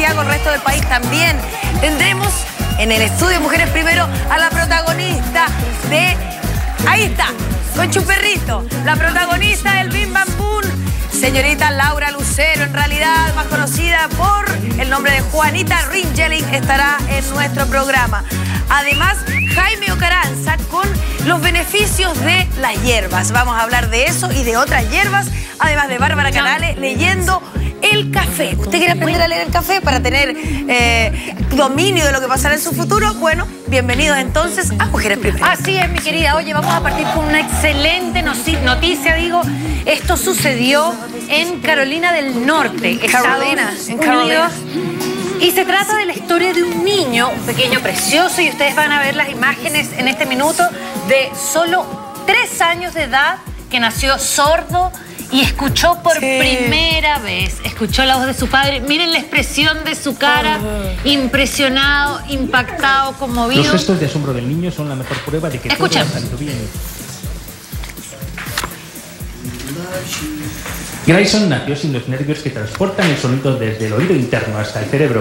Santiago, el resto del país también. Tendremos en el estudio Mujeres Primero a la protagonista de... Ahí está, con Chuperrito, la protagonista del Bim Bam Boom, señorita Laura Lucero, en realidad más conocida por el nombre de Juanita Ringeling, estará en nuestro programa. Además, Jaime Ocaranza con los beneficios de las hierbas. Vamos a hablar de eso y de otras hierbas, además de Bárbara Canales leyendo el café. ¿Usted quiere aprender a leer el café para tener dominio de lo que pasará en su futuro? Bueno, bienvenidos entonces a Mujeres Primero. Así es, mi querida. Oye, vamos a partir con una excelente noticia, digo. Esto sucedió en Carolina del Norte, Estados Unidos. Y se trata de la historia de un niño, un pequeño precioso, y ustedes van a ver las imágenes en este minuto, de solo 3 años de edad, que nació sordo y escuchó por primera vez, escuchó la voz de su padre. Miren la expresión de su cara, impresionado, impactado, conmovido. Los gestos de asombro del niño son la mejor prueba de que todo ha salido bien. Grayson nació sin los nervios que transportan el sonido desde el oído interno hasta el cerebro.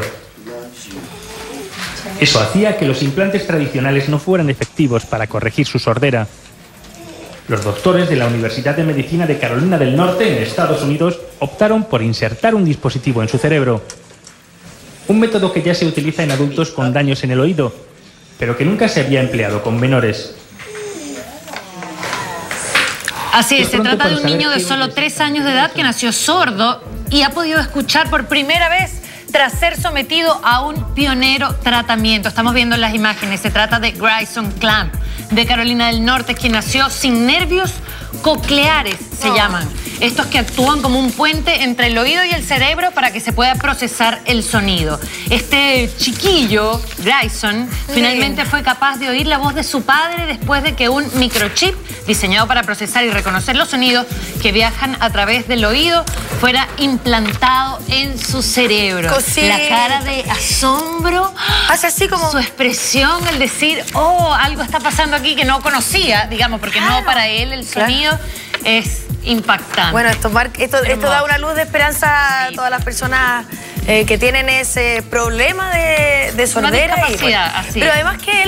Eso hacía que los implantes tradicionales no fueran efectivos para corregir su sordera. Los doctores de la Universidad de Medicina de Carolina del Norte, en Estados Unidos, optaron por insertar un dispositivo en su cerebro. Un método que ya se utiliza en adultos con daños en el oído, pero que nunca se había empleado con menores. Así es, se trata de un niño de solo 3 años de edad que nació sordo y ha podido escuchar por primera vez tras ser sometido a un pionero tratamiento. Estamos viendo las imágenes. Se trata de Grayson Clamp, de Carolina del Norte, quien nació sin nervios cocleares, se llaman. Estos que actúan como un puente entre el oído y el cerebro para que se pueda procesar el sonido. Este chiquillo, Grayson, finalmente fue capaz de oír la voz de su padre después de que un microchip diseñado para procesar y reconocer los sonidos que viajan a través del oído fuera implantado en su cerebro. La cara de asombro, hace así como su expresión, el decir, oh, algo está pasando aquí que no conocía, digamos, porque no para él el sonido es impactante. Bueno, esto da una luz de esperanza a todas las personas que tienen ese problema de sordera. Pero además que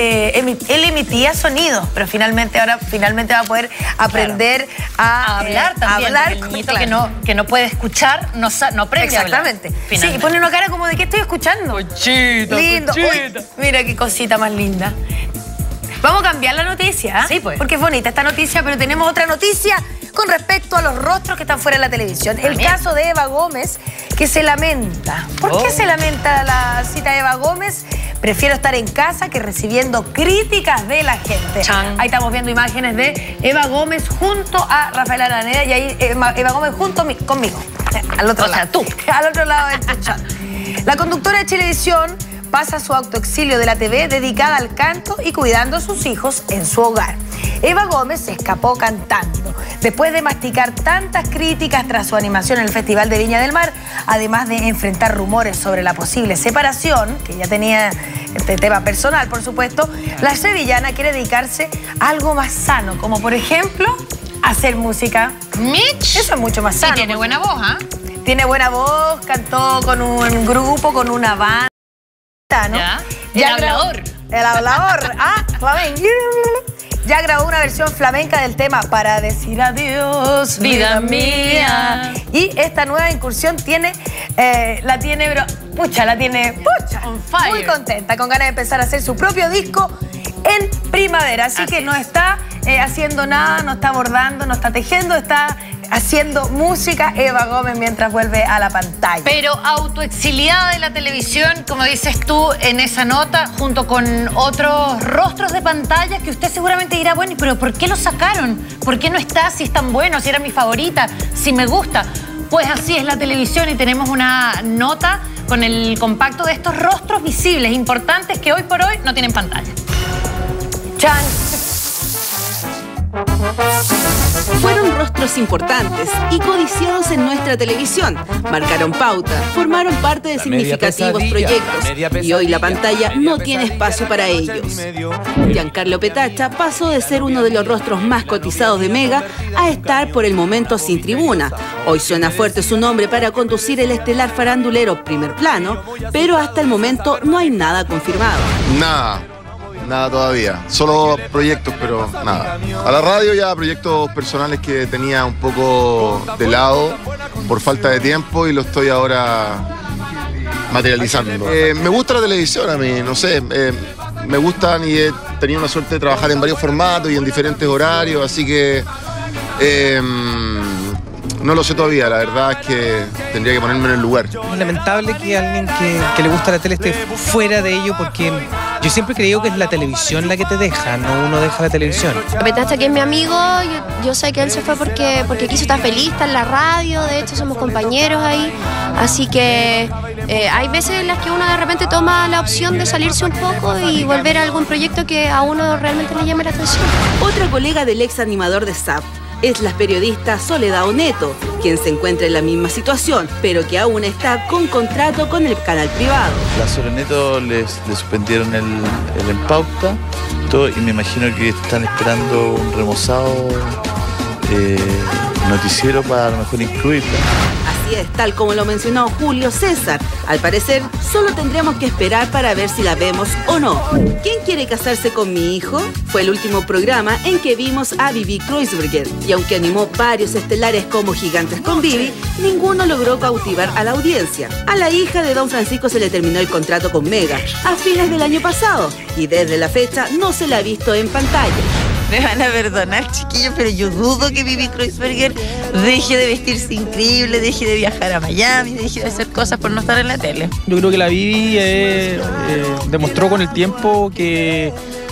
él emitía sonidos, pero finalmente va a poder aprender a hablar también. El niñito que no puede escuchar, no aprende a hablar. Exactamente. Sí, y pone una cara como de ¿qué estoy escuchando? Conchita, lindo. Conchita. Uy, mira qué cosita más linda. Vamos a cambiar la noticia, sí, pues. Porque es bonita esta noticia, pero tenemos otra noticia con respecto a los rostros que están fuera de la televisión. El caso de Eva Gómez, que se lamenta. ¿Por qué se lamenta la cita de Eva Gómez? Prefiero estar en casa que recibiendo críticas de la gente. Ahí estamos viendo imágenes de Eva Gómez junto a Rafael Araneda y ahí Eva Gómez junto conmigo. Al otro lado. Tú. Al otro lado del chat. La conductora de Chilevisión pasa su autoexilio de la TV dedicada al canto y cuidando a sus hijos en su hogar. Eva Gómez se escapó cantando. Después de masticar tantas críticas tras su animación en el Festival de Viña del Mar, además de enfrentar rumores sobre la posible separación, que ya tenía este tema personal, por supuesto, la sevillana quiere dedicarse a algo más sano, como por ejemplo, hacer música. Mitch. Eso es mucho más sano. Y tiene buena voz, ¿ah? Tiene buena voz, cantó con un grupo, con una banda. ¿No? El hablador. El hablador. Flamenco. Ya grabó una versión flamenca del tema Para decir adiós, vida mía. Y esta nueva incursión la tiene on fire. Muy contenta, con ganas de empezar a hacer su propio disco en primavera. Así que no está haciendo nada, no está bordando, no está tejiendo, está haciendo música Eva Gómez mientras vuelve a la pantalla. Pero autoexiliada de la televisión, como dices tú en esa nota, junto con otros rostros de pantalla que usted seguramente dirá, bueno, pero ¿por qué lo sacaron? ¿Por qué no está? Si es tan bueno, si era mi favorita, si me gusta. Pues así es la televisión y tenemos una nota con el compacto de estos rostros visibles, importantes, que hoy por hoy no tienen pantalla. ¡Chan! Fueron rostros importantes y codiciados en nuestra televisión. Marcaron pauta, formaron parte de significativos proyectos y hoy la pantalla no tiene espacio para ellos. Giancarlo Petacha pasó de ser uno de los rostros más cotizados de Mega a estar por el momento sin tribuna. Hoy suena fuerte su nombre para conducir el estelar farandulero Primer Plano, pero hasta el momento no hay nada confirmado. Nada todavía, solo proyectos, pero nada. A la radio ya proyectos personales que tenía un poco de lado por falta de tiempo y lo estoy ahora materializando. Me gusta la televisión a mí, no sé, me gustan y he tenido una suerte de trabajar en varios formatos y en diferentes horarios, así que no lo sé todavía, la verdad es que tendría que ponerme en el lugar. Es lamentable que alguien que le gusta la tele esté fuera de ello, porque yo siempre he creído que es la televisión la que te deja, no uno deja la televisión. Petacha, que es mi amigo, yo sé que él se fue porque quiso estar feliz, está en la radio, de hecho somos compañeros ahí, así que hay veces en las que uno de repente toma la opción de salirse un poco y volver a algún proyecto que a uno realmente le llame la atención. Otra colega del ex animador de SAP es la periodista Soledad Oneto, quien se encuentra en la misma situación, pero que aún está con contrato con el canal privado. La Soleneto le suspendieron el En Pauta y me imagino que están esperando un remozado noticiero para a lo mejor incluirla. Así es, tal como lo mencionó Julio César. Al parecer, solo tendremos que esperar para ver si la vemos o no. ¿Quién quiere casarse con mi hijo? Fue el último programa en que vimos a Bibi Kreuzberger. Y aunque animó varios estelares como Gigantes con Bibi, ninguno logró cautivar a la audiencia. A la hija de Don Francisco se le terminó el contrato con Mega a fines del año pasado. Y desde la fecha no se la ha visto en pantalla. Me van a perdonar, chiquillos, pero yo dudo que Bibi Kreuzberger deje de vestirse increíble, deje de viajar a Miami, deje de hacer cosas por no estar en la tele. Yo creo que la Bibi demostró con el tiempo que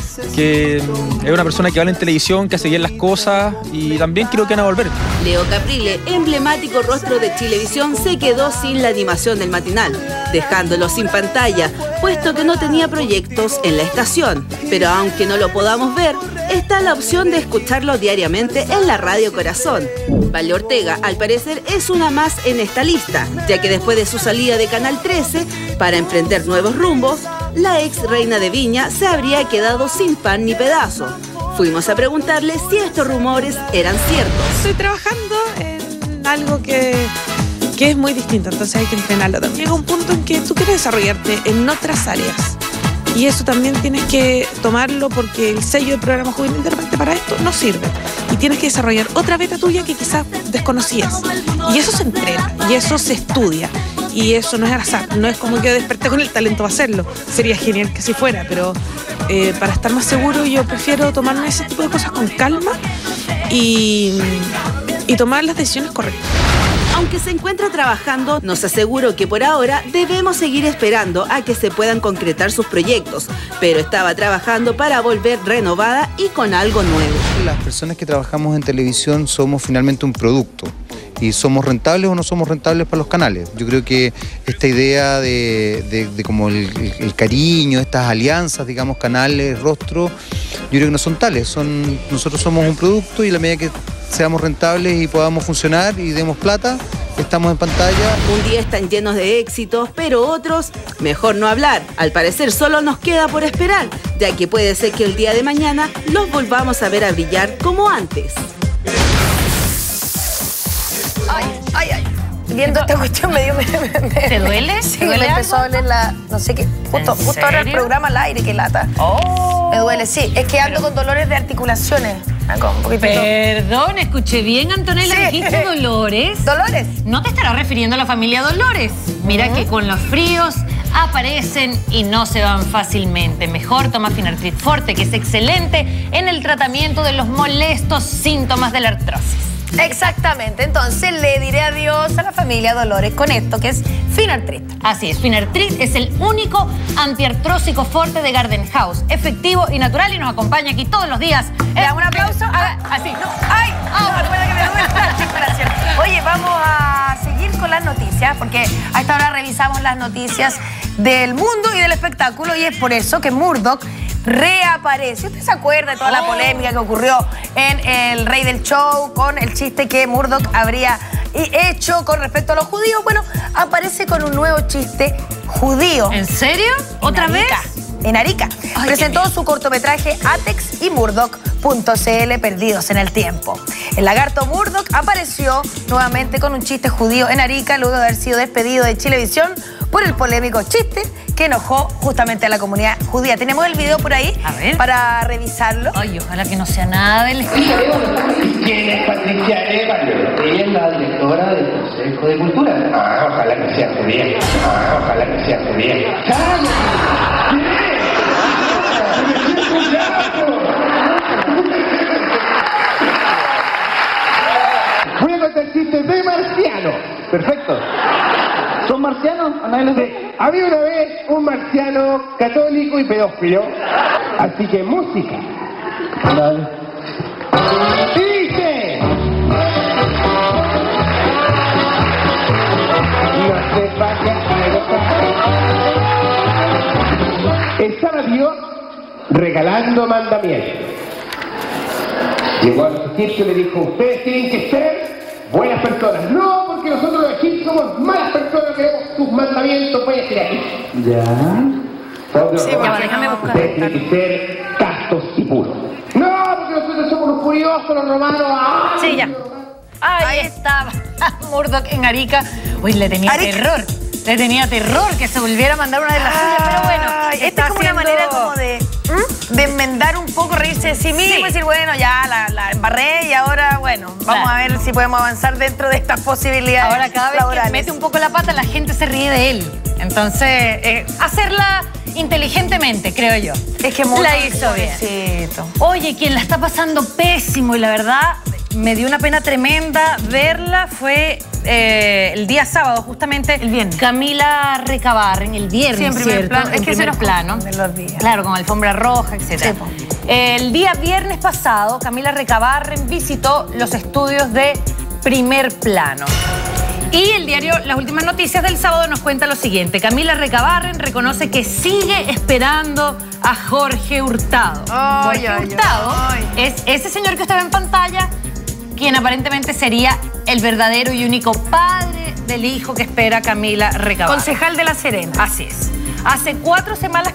es una persona que vale en televisión, que hace bien las cosas y también creo que van a volver. Leo Caprile, emblemático rostro de Chilevisión, se quedó sin la animación del matinal, dejándolo sin pantalla, puesto que no tenía proyectos en la estación. Pero aunque no lo podamos ver, está la opción de escucharlo diariamente en la Radio Corazón. Vale Ortega, al parecer, es una más en esta lista, ya que después de su salida de Canal 13 para emprender nuevos rumbos, la ex reina de Viña se habría quedado sin pan ni pedazo. Fuimos a preguntarle si estos rumores eran ciertos. Estoy trabajando en algo que es muy distinto, entonces hay que entrenarlo también. Llega un punto en que tú quieres desarrollarte en otras áreas y eso también tienes que tomarlo porque el sello de programa juvenil de repente para esto no sirve y tienes que desarrollar otra beta tuya que quizás desconocías y eso se entrena y eso se estudia. Y eso no es al azar, no es como que desperté con el talento para hacerlo. Sería genial que así fuera, pero para estar más seguro yo prefiero tomarme ese tipo de cosas con calma y tomar las decisiones correctas. Aunque se encuentra trabajando, nos aseguró que por ahora debemos seguir esperando a que se puedan concretar sus proyectos, pero estaba trabajando para volver renovada y con algo nuevo. Las personas que trabajamos en televisión somos finalmente un producto. ¿Y somos rentables o no somos rentables para los canales? Yo creo que esta idea de como el cariño, estas alianzas, digamos, canales, rostro, yo creo que no son tales. Nosotros somos un producto y a la medida que seamos rentables y podamos funcionar y demos plata, estamos en pantalla. Un día están llenos de éxitos, pero otros, mejor no hablar. Al parecer solo nos queda por esperar, ya que puede ser que el día de mañana los volvamos a ver a brillar como antes. Ay. Viendo esta cuestión me dio... ¿Te duele? Sí, ¿Te duele me empezó a doler la... No sé qué... Justo ahora el programa al aire, qué lata. Oh. Me duele, sí. Es que ando con dolores de articulaciones. Un poquitito. Perdón, escuché bien, Antonella, Sí. dijiste Dolores. ¿Dolores? No te estarás refiriendo a la familia Dolores. Mira que con los fríos aparecen y no se van fácilmente. Mejor toma Finartrit Forte, que es excelente en el tratamiento de los molestos síntomas de la artrosis. Exactamente. Entonces le diré adiós a la familia Dolores con esto, que es Finartrit. Así es, Finartrit es el único antiartrósico fuerte de Garden House. Efectivo y natural y nos acompaña aquí todos los días. ¿Le damos un aplauso? Así. No. ¡Ay! Recuerda que me duele la articulación. Oye, vamos a seguir con las noticias, porque a esta hora revisamos las noticias del mundo y del espectáculo, y es por eso que Murdoch reaparece. ¿Usted se acuerda de toda la polémica que ocurrió en El Rey del Show con el chiste que Murdoch habría hecho con respecto a los judíos? Bueno, aparece con un nuevo chiste judío. ¿En serio? ¿Otra vez? En Arica. Ay, presentó su cortometraje Atex y Murdoch.cl Perdidos en el Tiempo. El lagarto Murdoch apareció nuevamente con un chiste judío en Arica luego de haber sido despedido de Chilevisión por el polémico chiste que enojó justamente a la comunidad judía. Tenemos el video por ahí para revisarlo. Ay, ojalá que no sea nada del estilo. ¿Quién es Patricia Arevalo? Ella es la directora del Consejo de Cultura. Ah, ojalá que sea judía. Ah, ojalá que sea judía. Voy a contar chistes de marciano. Perfecto. ¿Son marcianos? Había una vez un marciano católico y pedófilo. Así que música. Dale. Dice. No se vaya. Estaba Dios regalando mandamientos. Llegó a los egipcios y le dijo, ustedes tienen que ser buenas personas. No, porque nosotros los egipcios somos malas personas, queremos tus mandamientos, vaya a ser aquí. Ya. Sí, déjame buscar. Ustedes tienen que ser castos y puros. No, porque nosotros somos los curiosos, los romanos. ¡Ah! Sí, ya. Ahí estaba Murdoch en Arica. Uy, le tenía terror. Le tenía terror que se volviera a mandar una de las suyas, pero bueno. Esta es como una manera como de enmendar un poco, reírse de sí mismo y decir, bueno, ya la embarré y ahora, bueno, vamos a ver si podemos avanzar dentro de estas posibilidades. Ahora cada vez laborales. Que mete un poco la pata, la gente se ríe de él. Entonces, hacerla inteligentemente, creo yo. Es que la hizo bien. Oye, quien la está pasando pésimo y la verdad me dio una pena tremenda verla fue el día sábado, justamente el viernes. Camila Recabarren, el viernes, sí, en primer plano. En primer plano. Los días. Claro, con alfombra roja, etc. Sí, el día viernes pasado, Camila Recabarren visitó los estudios de Primer Plano. Y el diario Las Últimas Noticias del sábado nos cuenta lo siguiente. Camila Recabarren reconoce que sigue esperando a Jorge Hurtado. Jorge Hurtado es ese señor que está en pantalla, quien aparentemente sería el verdadero y único padre del hijo que espera Camila Recabarren. Concejal de La Serena. Así es. Hace 4 semanas,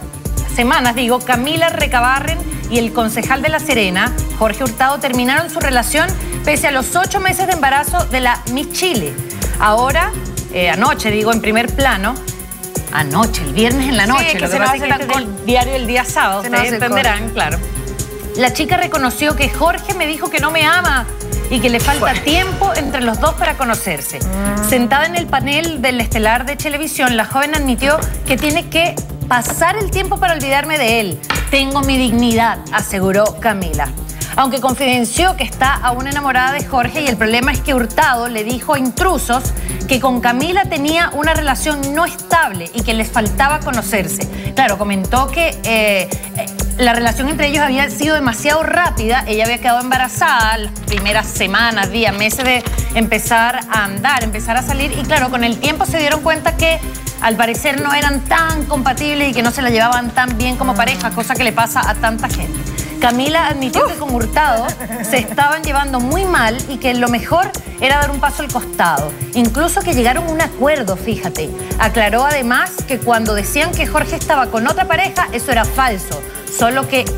Camila Recabarren y el concejal de La Serena, Jorge Hurtado, terminaron su relación pese a los 8 meses de embarazo de la Miss Chile. Ahora, anoche, en Primer Plano, anoche, el viernes en la noche, sí, lo que pasa es que este es el diario del día sábado, ustedes entenderán, claro. La chica reconoció que Jorge me dijo que no me ama y que le falta tiempo entre los dos para conocerse. Sentada en el panel del estelar de Chilevisión, la joven admitió que tiene que pasar el tiempo para olvidarme de él. Tengo mi dignidad, aseguró Camila. Aunque confidenció que está aún enamorada de Jorge y el problema es que Hurtado le dijo a intrusos que con Camila tenía una relación no estable y que les faltaba conocerse. Claro, comentó que la relación entre ellos había sido demasiado rápida. Ella había quedado embarazada las primeras semanas, días, meses de empezar a andar, empezar a salir. Y claro, con el tiempo se dieron cuenta que al parecer no eran tan compatibles y que no se la llevaban tan bien como pareja, cosa que le pasa a tanta gente. Camila admitió que con Hurtado se estaban llevando muy mal y que lo mejor era dar un paso al costado. Incluso que llegaron a un acuerdo, fíjate. Aclaró además que cuando decían que Jorge estaba con otra pareja, eso era falso. Solo que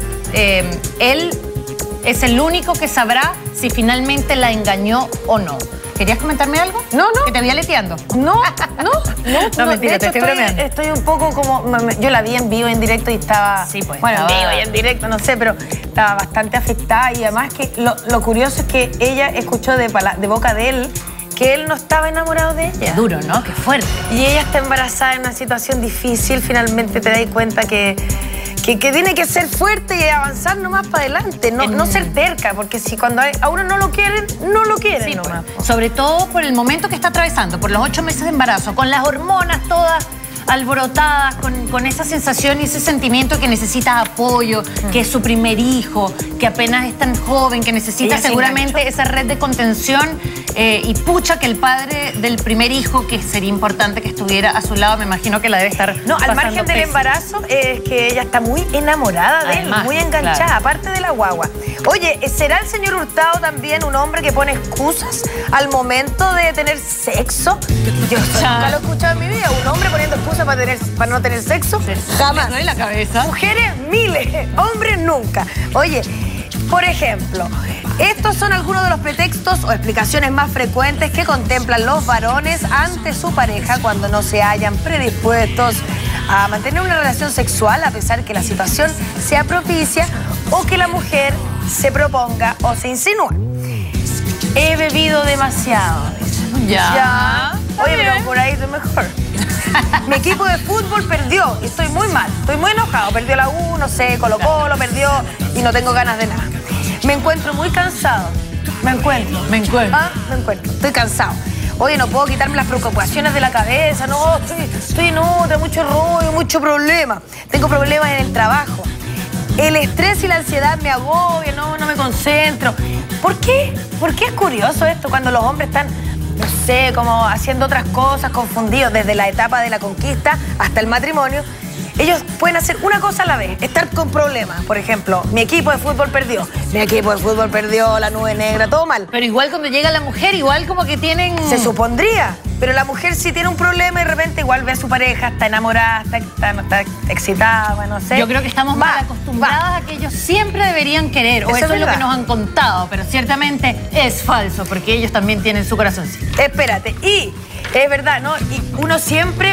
él es el único que sabrá si finalmente la engañó o no. ¿Querías comentarme algo? No. ¿Que te vi aleteando? No, mentira, te estoy bromeando. Estoy un poco como... Yo la vi en vivo, en directo y estaba... Sí, pues. Bueno, en vivo y en directo, no sé, pero estaba bastante afectada y además que lo curioso es que ella escuchó de boca de él que él no estaba enamorado de ella. Duro, ¿no? Qué fuerte. Y ella está embarazada en una situación difícil, finalmente te das cuenta que tiene que ser fuerte y avanzar nomás para adelante, no ser terca, porque si cuando a uno no lo quieren, no lo quieren sí, nomás. Pues. Sobre todo por el momento que está atravesando, por los 8 meses de embarazo, con las hormonas todas alborotadas, con esa sensación y ese sentimiento que necesita apoyo, que es su primer hijo, que apenas es tan joven, que necesita Ella se seguramente esa red de contención y pucha que el padre del primer hijo, que sería importante que estuviera a su lado, me imagino que la debe estar No, al pasando margen del pésimo. embarazo, es que ella está muy enamorada de Además, él, muy enganchada, claro. aparte de la guagua. Oye, ¿será el señor Hurtado también un hombre que pone excusas al momento de tener sexo? Yo nunca lo he escuchado en mi vida, un hombre poniendo excusas para no tener sexo, jamás. Me duele la cabeza. Mujeres, miles, hombres nunca. Oye, por ejemplo, estos son algunos de los pretextos o explicaciones más frecuentes que contemplan los varones ante su pareja cuando no se hallan predispuestos a mantener una relación sexual a pesar que la situación sea propicia o que la mujer se proponga o se insinúe. He bebido demasiado. Ya. Oye, pero por ahí estoy mejor. Mi equipo de fútbol perdió y estoy muy mal, estoy muy enojado. Perdió la U, no sé, Colo-Colo, perdió y no tengo ganas de nada. Me encuentro muy cansado. Me encuentro. Estoy cansado. Oye, no puedo quitarme las preocupaciones de la cabeza, no, estoy en otra, mucho rollo, mucho problema. Tengo problemas en el trabajo. El estrés y la ansiedad me agobian, no me concentro. ¿Por qué? ¿Por qué es curioso esto cuando los hombres están, no sé, como haciendo otras cosas, confundidos desde la etapa de la conquista hasta el matrimonio? Ellos pueden hacer una cosa a la vez, estar con problemas. Por ejemplo, mi equipo de fútbol perdió, la nube negra, todo mal. Pero igual cuando llega la mujer, igual como que tienen... Se supondría, pero la mujer si tiene un problema y de repente igual ve a su pareja, está enamorada, está excitada, no sé. Yo creo que estamos mal acostumbradas a que ellos siempre deberían querer, o eso es lo que nos han contado, pero ciertamente es falso, porque ellos también tienen su corazoncito. Espérate, y es verdad, ¿no? Y uno siempre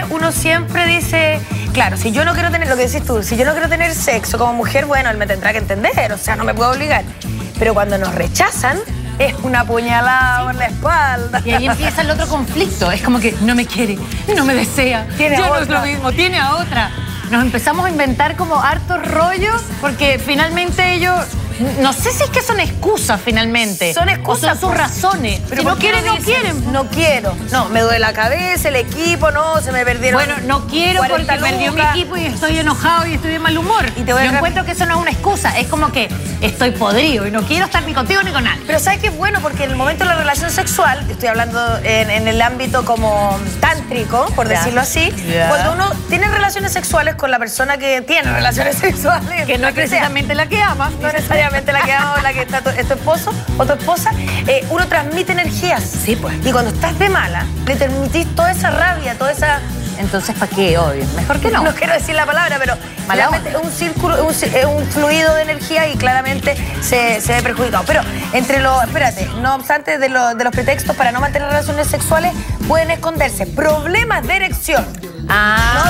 dice, claro, si yo no quiero tener, lo que decís tú, si yo no quiero tener sexo como mujer, bueno, él me tendrá que entender, o sea, no me puedo obligar. Pero cuando nos rechazan, es una puñalada por la espalda. Y ahí empieza el otro conflicto. Es como que no me quiere, no me desea. Tiene ya a no es otra. lo mismo, tiene a otra. Nos empezamos a inventar como hartos rollos porque finalmente ellos... No sé si es que son excusas finalmente. Son excusas. O son sus razones. Pero si no ¿por qué quieren, no quieren. No quiero. No, me duele la cabeza, el equipo, no, se me perdieron. Bueno, no quiero porque 40 perdió mi lucas. equipo y estoy enojado y estoy de mal humor. Y te voy a Yo dejar- encuentro que eso no es una excusa. Es como que estoy podrido y no quiero estar ni contigo ni con nadie. Pero ¿sabes qué es bueno? Porque en el momento de la relación sexual, estoy hablando en el ámbito como tántrico, por Ya. decirlo así, Ya. cuando uno tiene relaciones sexuales con la persona que tiene relaciones sexuales, Que no es la sea, precisamente la que ama. no necesariamente la que ama o la que está es tu esposo o tu esposa, uno transmite energías. Sí, pues. Y cuando estás de mala, le transmitís toda esa rabia, toda esa... Entonces, ¿para qué? Obvio. Mejor que no. No quiero decir la palabra, pero Mala realmente es un círculo, es un fluido de energía y claramente se ve perjudicado. Pero entre los, espérate, no obstante de los pretextos para no mantener relaciones sexuales, pueden esconderse problemas de erección. No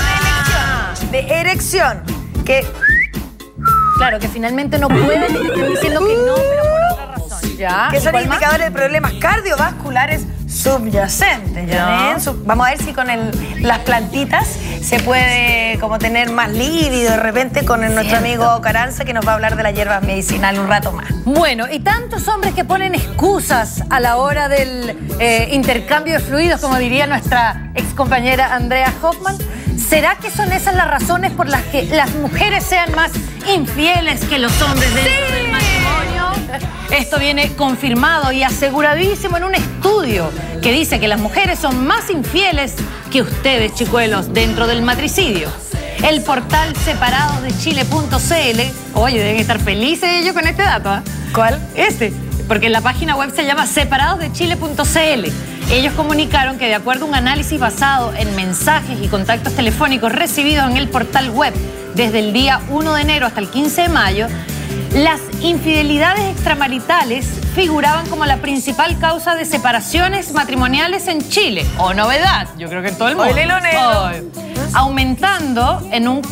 de elección, de erección. Que Claro, que finalmente no pueden y te están diciendo que no, pero por otra razón. ¿Ya? que ¿Y son cuál más? indicadores de problemas cardiovasculares subyacentes. ¿Ya ven? Vamos a ver si con las plantitas se puede como tener más lívido de repente con nuestro amigo Caranza, que nos va a hablar de las hierbas medicinales un rato más. Bueno, y tantos hombres que ponen excusas a la hora del intercambio de fluidos, como diría nuestra excompañera Andrea Hoffman. ¿Será que son esas las razones por las que las mujeres sean más infieles que los hombres dentro del matrimonio? Esto viene confirmado y aseguradísimo en un estudio que dice que las mujeres son más infieles que ustedes, chicuelos, dentro del matricidio. El portal separadosdechile.cl, oye, deben estar felices ellos con este dato, ¿ah? ¿Cuál? Este, porque la página web se llama separadosdechile.cl. Ellos comunicaron que de acuerdo a un análisis basado en mensajes y contactos telefónicos recibidos en el portal web desde el día 1 de enero hasta el 15 de mayo, las infidelidades extramaritales figuraban como la principal causa de separaciones matrimoniales en Chile. ¡Oh, novedad! Yo creo que en todo el mundo. Oye, Leonelo. Oh, aumentando en un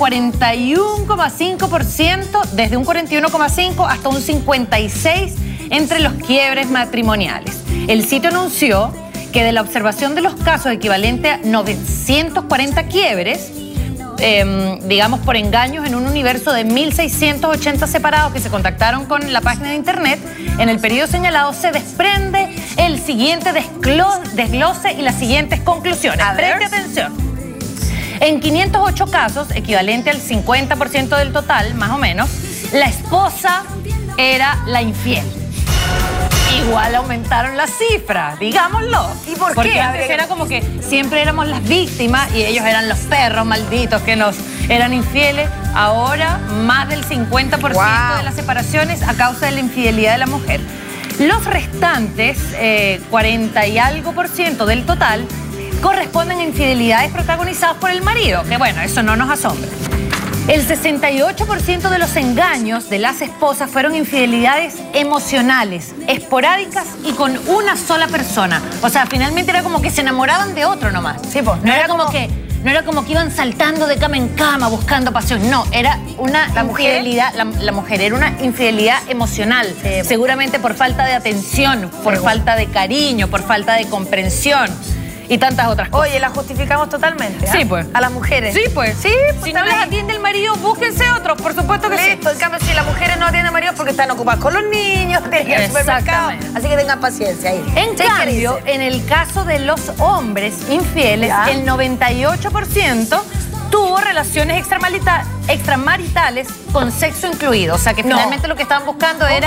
41,5%, desde un 41,5% hasta un 56% entre los quiebres matrimoniales. El sitio anunció que de la observación de los casos equivalente a 940 quiebres, digamos por engaños en un universo de 1.680 separados que se contactaron con la página de internet, en el periodo señalado se desprende el siguiente desglose y las siguientes conclusiones. Preste atención. En 508 casos, equivalente al 50% del total, más o menos, la esposa era la infiel. Igual aumentaron las cifras, digámoslo. ¿Y por qué? Porque antes era como que siempre éramos las víctimas y ellos eran los perros malditos que nos eran infieles. Ahora más del 50% de las separaciones a causa de la infidelidad de la mujer. Los restantes, 40 y algo % del total, corresponden a infidelidades protagonizadas por el marido, que bueno, eso no nos asombra. El 68% de los engaños de las esposas fueron infidelidades emocionales, esporádicas y con una sola persona. O sea, finalmente era como que se enamoraban de otro nomás. Sí, pues. No era como que iban saltando de cama en cama buscando pasión. No, era una infidelidad. La mujer era una infidelidad emocional. Sí, pues. Seguramente por falta de atención, por falta de cariño, por falta de comprensión. Y tantas otras cosas. Oye, la justificamos totalmente. Sí, pues. A las mujeres. Sí, pues. Sí, pues. Si no les atiende el marido, búsquense otro. Por supuesto que sí. En cambio, si las mujeres no atienden al marido porque están ocupadas con los niños, tienen que ir al supermercado. Así que tengan paciencia ahí. En cambio, en el caso de los hombres infieles, el 98% tuvo relaciones extramaritales con sexo incluido. O sea, que finalmente lo que estaban buscando era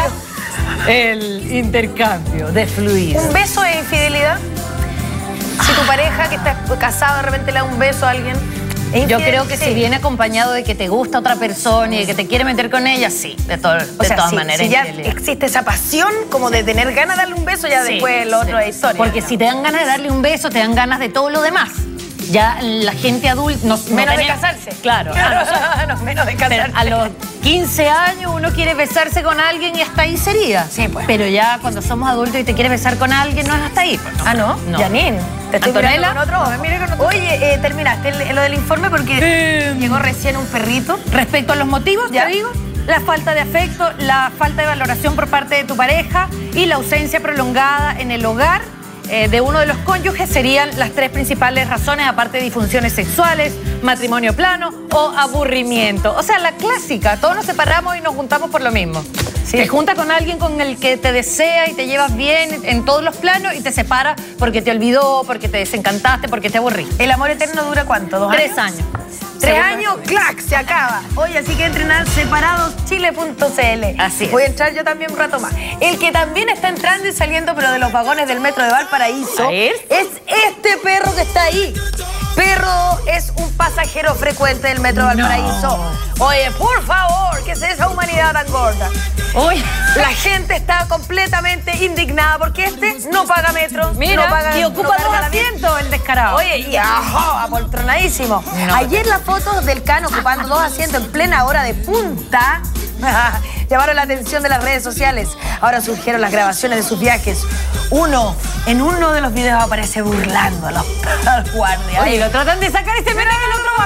el intercambio de fluidos. ¿Un beso es infidelidad? Si tu pareja que está casada de repente le da un beso a alguien, yo creo que si viene acompañado de que te gusta otra persona y de que te quiere meter con ella, sí, de todas maneras. Si ya existe esa pasión como de tener ganas de darle un beso, ya después lo otro es historia. Porque si te dan ganas de darle un beso, te dan ganas de todo lo demás. Ya la gente adulta... menos de casarse. Claro. Menos de casarse. Pero a los 15 años uno quiere besarse con alguien y hasta ahí sería. Sí, pues. Pero ya cuando somos adultos y te quieres besar con alguien, no es hasta ahí. Pues, no. Ah, ¿no? Janine, te estoy mirando con otro. Oye, terminaste lo del informe porque llegó recién un perrito. Respecto a los motivos, te digo, la falta de afecto, la falta de valoración por parte de tu pareja y la ausencia prolongada en el hogar de uno de los cónyuges serían las 3 principales razones, aparte de disfunciones sexuales, matrimonio plano o aburrimiento. O sea, la clásica, todos nos separamos y nos juntamos por lo mismo. Sí. Te juntas con alguien con el que te desea y te llevas bien en todos los planos y te separas porque te olvidó, porque te desencantaste, porque te aburrí. ¿El amor eterno dura cuánto? ¿2 años? 3 años. 3 años, ¡clac! Se acaba. Oye, así que entren a separadoschile.cl. Así es. Voy a entrar yo también un rato más. El que también está entrando y saliendo, pero de los vagones del metro de Valparaíso, es este perro que está ahí. Perro es un pasajero frecuente del metro de Valparaíso. Oye, por favor, ¿qué es esa humanidad tan gorda? Oye, la gente está completamente indignada porque este no paga metro. Mira, no paga, y ocupa 2 asientos el descarado. Oye, y apoltronadísimo. Ayer las fotos del Can ocupando 2 asientos en plena hora de punta llamaron la atención de las redes sociales. Ahora surgieron las grabaciones de sus viajes. En uno de los videos aparece burlando a los guardias. Oye, lo tratan de sacar este menor del otro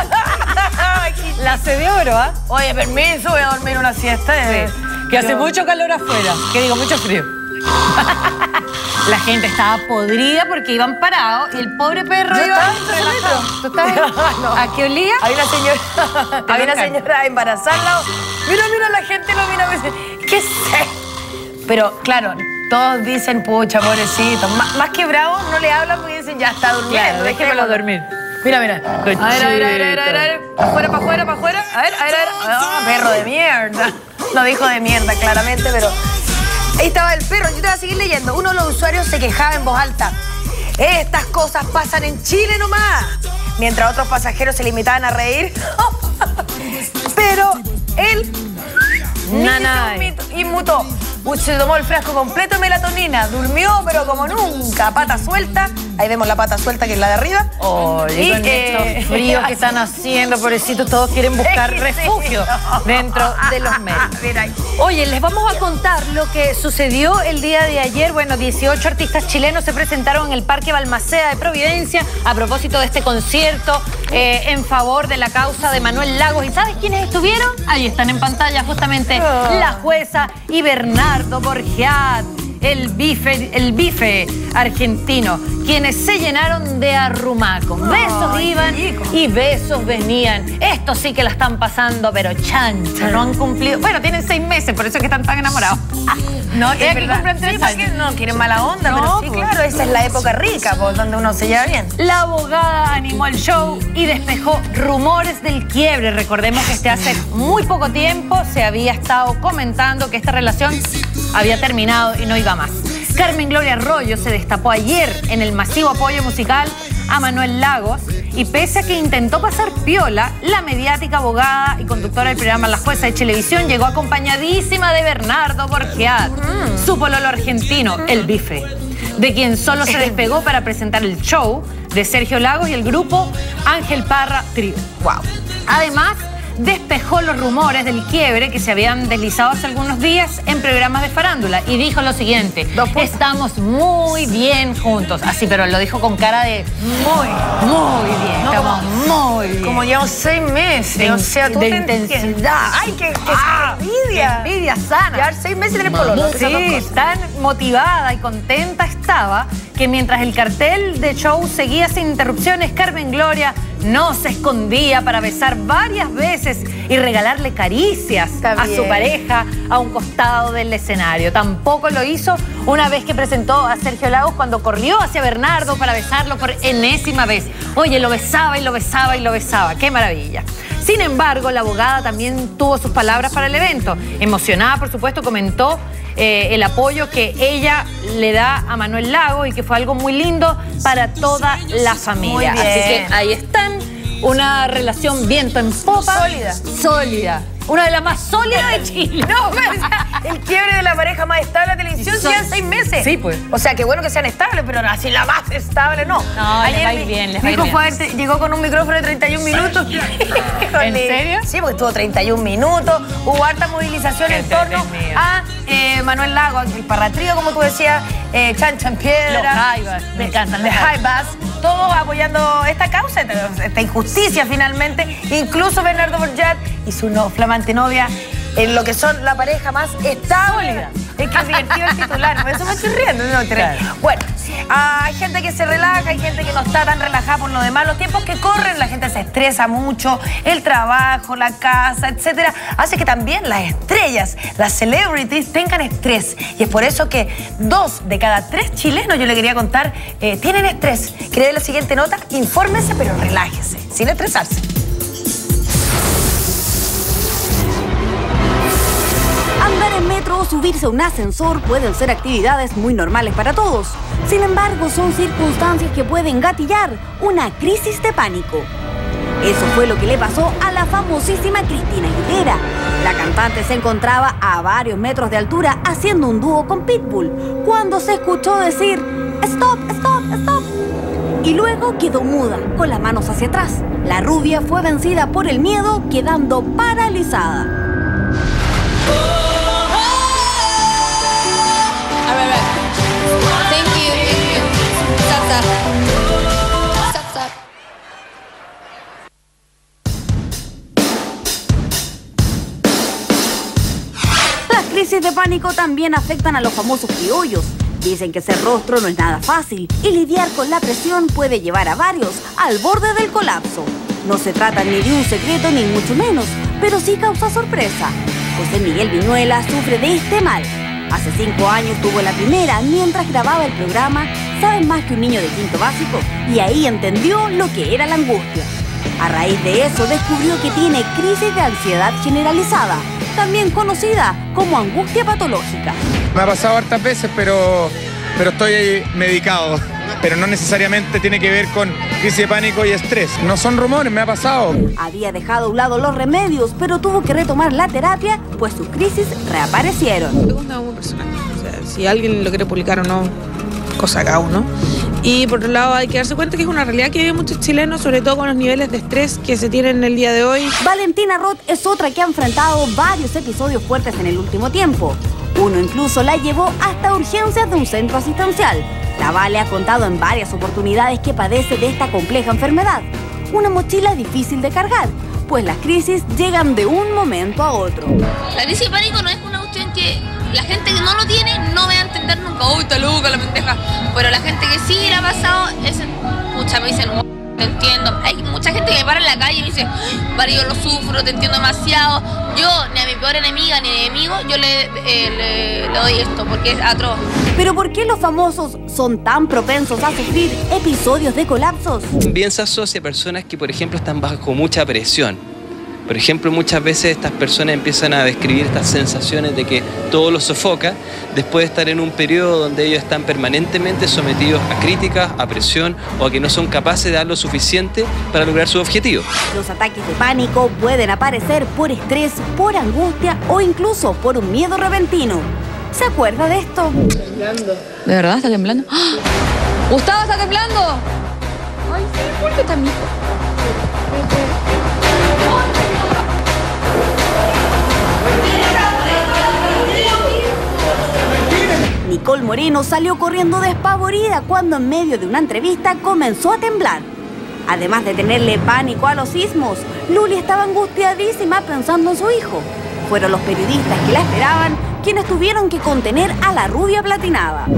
vagón. La hace de oro, ¿ah? Oye, permiso, voy a dormir una siesta. Que hace mucho calor afuera. Que digo, mucho frío. La gente estaba podrida porque iban parados y el pobre perro iba relajado. ¿Tú estabas? No. ¿A qué olía? Había una señora embarazada. Mira, la gente lo mira y me dice, ¿qué sé? Pero claro, todos dicen, pucha, pobrecito. Más que bravos no le hablan porque dicen, ya está durmiendo. Claro, déjemelo dormir. Mira. A ver. Pa' afuera. A ver. Oh, perro de mierda. Lo dijo de mierda, claramente, pero... Ahí estaba el perro. Yo te voy a seguir leyendo. Uno de los usuarios se quejaba en voz alta. Estas cosas pasan en Chile nomás. Mientras otros pasajeros se limitaban a reír. Pero él... inmutó. Se tomó el frasco completo de melatonina, durmió, pero como nunca, pata suelta. Ahí vemos la pata suelta, que es la de arriba. Y con estos fríos que están haciendo, pobrecitos, todos quieren buscar refugio dentro de los medios. Oye, les vamos a contar lo que sucedió el día de ayer. Bueno, 18 artistas chilenos se presentaron en el Parque Balmaceda de Providencia a propósito de este concierto en favor de la causa de Manuel Lagos. ¿Y sabes quiénes estuvieron? Ahí están en pantalla justamente la jueza y Bernardo Borgiat. el bife argentino, quienes se llenaron de arrumaco. Besos iban y besos venían. Estos sí que la están pasando, pero chancha, no han cumplido. Bueno, tienen 6 meses, por eso es que están tan enamorados. No, es que verdad. cumplen 3 años. No quieren mala onda, No, pero sí, pues. claro, esa es la época rica, pues, donde uno se lleva bien. La abogada animó el show y despejó rumores del quiebre. Recordemos que hace muy poco tiempo se había estado comentando que esta relación había terminado y no iba más. Carmen Gloria Arroyo se destapó ayer en el masivo apoyo musical a Manuel Lagos y pese a que intentó pasar piola, la mediática abogada y conductora del programa La Jueza de Chilevisión llegó acompañadísima de Bernardo Borgeat, su pololo argentino, el bife, de quien solo se despegó para presentar el show de Sergio Lagos y el grupo Ángel Parra Trío. Wow. Además, despejó los rumores del quiebre que se habían deslizado hace algunos días en programas de farándula y dijo lo siguiente: estamos muy bien juntos. Así, pero lo dijo con cara de muy bien. No, estamos muy bien. Como llevamos 6 meses, o sea, tú de te intensidad. ¡Ay, qué envidia! Qué envidia sana. Llevar 6 meses en el pololo. Sí, tan motivada y contenta estaba que mientras el cartel de show seguía sin interrupciones, Carmen Gloria no se escondía para besar varias veces y regalarle caricias a su pareja a un costado del escenario. Tampoco lo hizo una vez que presentó a Sergio Lagos cuando corrió hacia Bernardo para besarlo por enésima vez. Oye, lo besaba y lo besaba y lo besaba. ¡Qué maravilla! Sin embargo, la abogada también tuvo sus palabras para el evento. Emocionada, por supuesto, comentó el apoyo que ella le da a Manuel Lagos y que fue algo muy lindo para toda la familia. Muy bien. Así que ahí están, una relación viento en popa. Sólida. Una de las más sólidas de Chile. No, el quiebre de la pareja más estable de la televisión llevan 6 meses. Sí, pues. O sea, qué bueno que sean estables, pero así la más estable no. No, les va a ir bien, les va a ir bien. Fuerte, llegó con un micrófono de 31 minutos. ¿En serio? Sí, porque estuvo 31 minutos. Hubo harta movilización en torno a Manuel Lagos, el Parratrío, como tú decías, Chancha en Piedra. Los Jaivas, me encantan los Jaivas. Todos apoyando esta causa, esta injusticia finalmente. Incluso Bernardo Borgeat y su flamante novia, en lo que son la pareja más estable. Es que es divertido el titular, por eso me estoy riendo. Claro. Bueno, hay gente que se relaja, hay gente que no está tan relajada por lo demás. Los tiempos que corren, la gente se estresa mucho, el trabajo, la casa, etcétera, hace que también las estrellas, las celebrities, tengan estrés. Y es por eso que 2 de cada 3 chilenos, yo le quería contar, tienen estrés. ¿Quiere ver la siguiente nota? Infórmese, pero relájese, sin estresarse. Andar en metro o subirse a un ascensor pueden ser actividades muy normales para todos. Sin embargo, son circunstancias que pueden gatillar una crisis de pánico. Eso fue lo que le pasó a la famosísima Cristina Aguilera. La cantante se encontraba a varios metros de altura haciendo un dúo con Pitbull cuando se escuchó decir "Stop, stop, stop". Y luego quedó muda, con las manos hacia atrás. La rubia fue vencida por el miedo, quedando paralizada. Thank you. Stop. Las crisis de pánico también afectan a los famosos criollos. Dicen que ser rostro no es nada fácil y lidiar con la presión puede llevar a varios al borde del colapso. No se trata ni de un secreto ni mucho menos, pero sí causa sorpresa. José Miguel Viñuela sufre de este mal. Hace 5 años tuvo la primera mientras grababa el programa Saben Más que un Niño de Quinto Básico y ahí entendió lo que era la angustia. A raíz de eso descubrió que tiene crisis de ansiedad generalizada, también conocida como angustia patológica. Me ha pasado hartas veces, pero estoy medicado. Pero no necesariamente tiene que ver con crisis de pánico y estrés. No son rumores, me ha pasado. Había dejado a un lado los remedios, pero tuvo que retomar la terapia, pues sus crisis reaparecieron. Pregunta muy personal. O sea, si alguien lo quiere publicar o no, cosa cada uno. Y por otro lado hay que darse cuenta que es una realidad que viven muchos chilenos, sobre todo con los niveles de estrés que se tienen en el día de hoy. Valentina Roth es otra que ha enfrentado varios episodios fuertes en el último tiempo. Uno incluso la llevó hasta urgencias de un centro asistencial. La Vale ha contado en varias oportunidades que padece de esta compleja enfermedad. Una mochila difícil de cargar, pues las crisis llegan de un momento a otro. La crisis de pánico no es una cuestión que la gente que no lo tiene no va a entender nunca. uy, está loca la pendeja. Pero la gente que sí la ha pasado, pucha, me dicen, te entiendo. Hay mucha gente que me para en la calle y me dice, vale, yo lo sufro, te entiendo demasiado. Yo, ni a mi peor enemiga ni enemigo, yo le doy esto, porque es atroz. Pero ¿por qué los famosos son tan propensos a sufrir episodios de colapsos? Bien se asocia a personas que, por ejemplo, están bajo mucha presión. Por ejemplo, muchas veces estas personas empiezan a describir estas sensaciones de que todo los sofoca después de estar en un periodo donde ellos están permanentemente sometidos a críticas, a presión o a que no son capaces de dar lo suficiente para lograr sus objetivos. Los ataques de pánico pueden aparecer por estrés, por angustia o incluso por un miedo repentino. ¿Se acuerda de esto? Temblando. ¿De verdad está temblando? ¡Ah! ¡Gustavo está temblando! Ay, sí, ¿por qué está mi hijo? Nicole Moreno salió corriendo despavorida cuando en medio de una entrevista comenzó a temblar. Además de tenerle pánico a los sismos, Luli estaba angustiadísima pensando en su hijo. Fueron los periodistas que la esperaban quienes tuvieron que contener a la rubia platinada.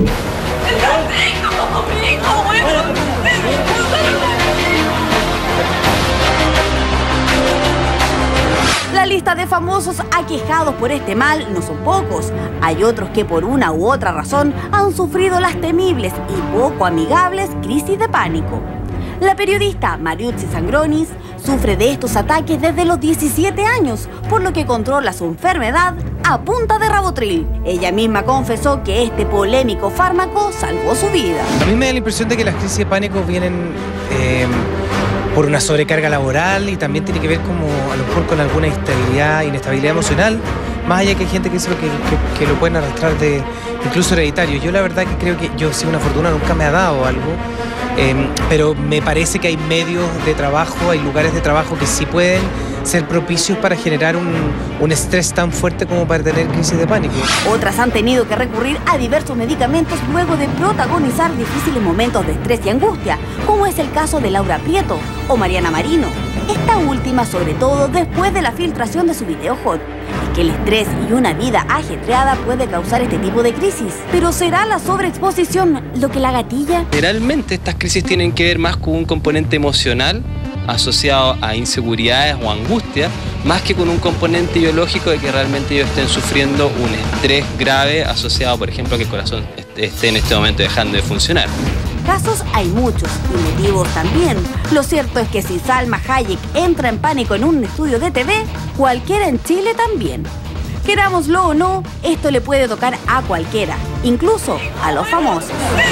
La lista de famosos aquejados por este mal no son pocos. Hay otros que por una u otra razón han sufrido las temibles y poco amigables crisis de pánico. La periodista Mariuzzi Sangronis sufre de estos ataques desde los 17 años, por lo que controla su enfermedad a punta de Rabotril. Ella misma confesó que este polémico fármaco salvó su vida. A mí me da la impresión de que las crisis de pánico vienen por una sobrecarga laboral y también tiene que ver como a lo mejor con alguna inestabilidad emocional, más allá que hay gente que dice que lo pueden arrastrar de incluso hereditario. Yo la verdad que creo que yo, he sido una fortuna, nunca me ha dado algo, pero me parece que hay medios de trabajo, hay lugares de trabajo que sí pueden ser propicios para generar un estrés tan fuerte como para tener crisis de pánico. Otras han tenido que recurrir a diversos medicamentos luego de protagonizar difíciles momentos de estrés y angustia, como es el caso de Laura Prieto o Mariana Marino. Esta última, sobre todo después de la filtración de su video hot. Es que el estrés y una vida ajetreada puede causar este tipo de crisis. ¿Pero será la sobreexposición lo que la gatilla? Generalmente estas crisis tienen que ver más con un componente emocional asociado a inseguridades o angustia, más que con un componente biológico de que realmente ellos estén sufriendo un estrés grave asociado, por ejemplo, a que el corazón esté en este momento dejando de funcionar. Casos hay muchos y motivos también. Lo cierto es que si Salma Hayek entra en pánico en un estudio de TV, cualquiera en Chile también. Querámoslo o no, esto le puede tocar a cualquiera, incluso a los famosos.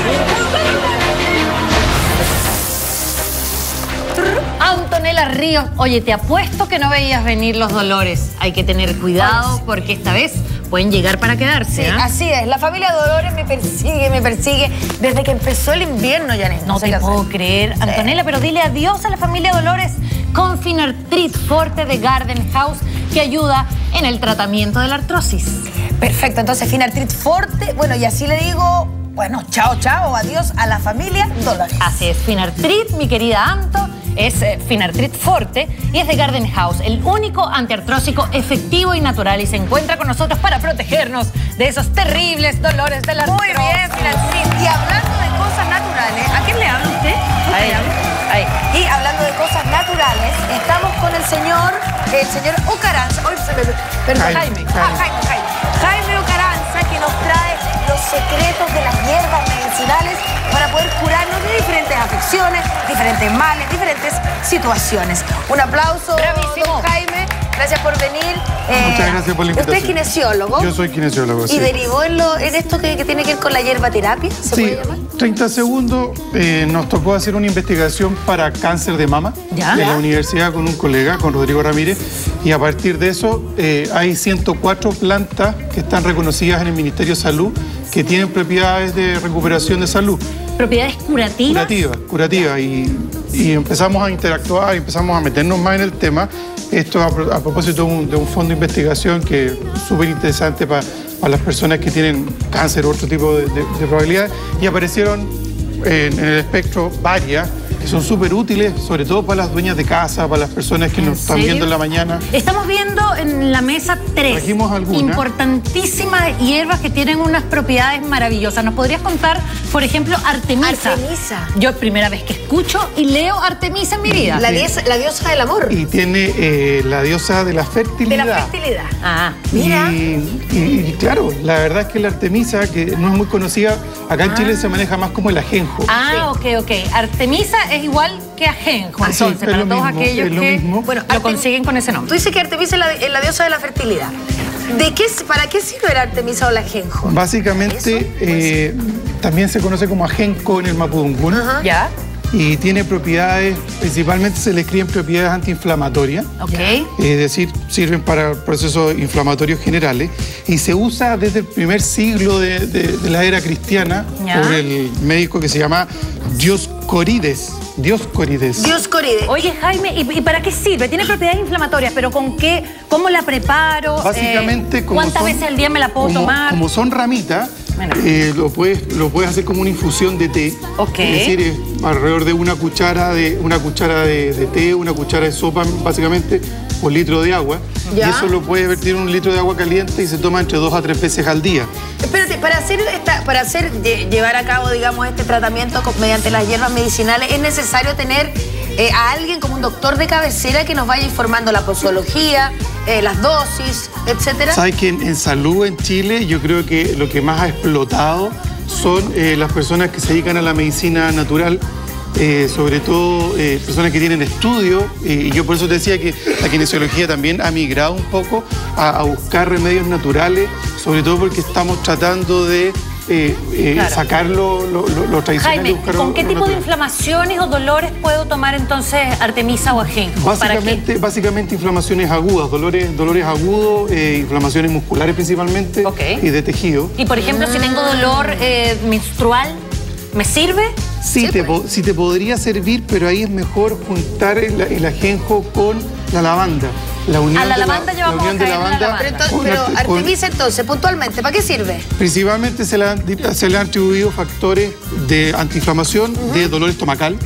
Antonella Ríos, oye, te apuesto que no veías venir los dolores. Hay que tener cuidado porque esta vez pueden llegar para quedarse. Sí, así es. La familia Dolores me persigue desde que empezó el invierno, Janet. No te puedo creer, Antonella, pero dile adiós a la familia Dolores con Finartrit Forte de Garden House, que ayuda en el tratamiento de la artrosis. Perfecto, entonces Finartrit Forte, bueno, y así le digo, bueno, chao, adiós a la familia Dolores. Así es, Finartrit, mi querida Anto, es Finartrit Forte y es de Garden House, el único antiartrósico efectivo y natural, y se encuentra con nosotros para protegernos de esos terribles dolores de la artrosis. Muy bien, Finartrit. Y hablando de cosas naturales, ¿a quién le habla usted? Ahí. Y hablando de cosas naturales, estamos con el señor Ocaranza. Jaime Ocaranza, que nos trae los secretos de las hierbas medicinales para poder curarnos de diferentes afecciones, diferentes males, diferentes situaciones. Un aplauso, don Jaime. Gracias por venir. Muchas gracias por la invitación. ¿Usted es kinesiólogo? Yo soy kinesiólogo, sí. ¿Y derivó en esto que tiene que ver con la hierbaterapia? ¿Se puede llamar? 30 segundos. Nos tocó hacer una investigación para cáncer de mama de la universidad con un colega, con Rodrigo Ramírez, y a partir de eso hay 104 plantas que están reconocidas en el Ministerio de Salud que tienen propiedades de recuperación de salud. ¿Propiedades curativas? Curativas. Y empezamos a interactuar, empezamos a meternos más en el tema. Esto a propósito de un fondo de investigación que es súper interesante para las personas que tienen cáncer u otro tipo de probabilidades. Y aparecieron en el espectro varias que son súper útiles, sobre todo para las dueñas de casa, para las personas que nos están viendo en la mañana. Estamos viendo en la mesa 3 Trajimos algunas importantísimas hierbas que tienen unas propiedades maravillosas. ¿Nos podrías contar, por ejemplo, Artemisa? Artemisa. Yo es primera vez que escucho y leo Artemisa en mi vida. La diosa del amor. Y tiene la diosa de la fertilidad. De la fertilidad. Ah, mira. Y claro, la verdad es que la Artemisa, que no es muy conocida, acá en Chile se maneja más como el ajenjo. Ah, ok. Artemisa es igual que ajenjo, entonces, para todos aquellos que lo consiguen con ese nombre. Tú dices que Artemisa es la diosa de la fertilidad. ¿Para qué sirve la Artemisa o el ajenjo? Básicamente, también se conoce como ajenjo en el mapudungún. ¿Ya? Y tiene propiedades, principalmente se le escriben propiedades antiinflamatorias. Es decir, sirven para procesos inflamatorios generales. Y se usa desde el primer siglo de la era cristiana por el médico que se llama Dioscorides. Oye, Jaime, ¿y para qué sirve? Tiene propiedades inflamatorias, pero ¿con qué? ¿Cómo la preparo? Básicamente, ¿cuántas veces al día me la puedo tomar? Como son ramitas, lo puedes hacer como una infusión de té. Es decir, alrededor de una cuchara de té, una cuchara de sopa, básicamente, por litro de agua. Y eso lo puedes vertir en un litro de agua caliente y se toma entre 2 a 3 veces al día. Espérate, llevar a cabo, digamos, este tratamiento mediante las hierbas medicinales, ¿es necesario tener a alguien como un doctor de cabecera que nos vaya informando la posología, las dosis, etcétera? Sabes que en salud en Chile yo creo que lo que más ha explotado son las personas que se dedican a la medicina natural. Sobre todo personas que tienen estudio, y yo por eso te decía que la kinesiología también ha migrado un poco a buscar remedios naturales, sobre todo porque estamos tratando de sacar lo tradicional. Jaime, y buscar ¿con qué tipo natural. de inflamaciones o dolores puedo tomar entonces Artemisa o ajenjo? Básicamente inflamaciones agudas, dolores agudos, inflamaciones musculares principalmente y de tejido. Y por ejemplo, si tengo dolor menstrual, ¿me sirve? Sí, te podría servir, pero ahí es mejor juntar el ajenjo con la lavanda. La unión a la lavanda ya vamos a caer en la lavanda. Pero Artemisa, entonces, puntualmente, ¿para qué sirve? Principalmente se le han atribuido factores de antiinflamación, de dolor estomacal,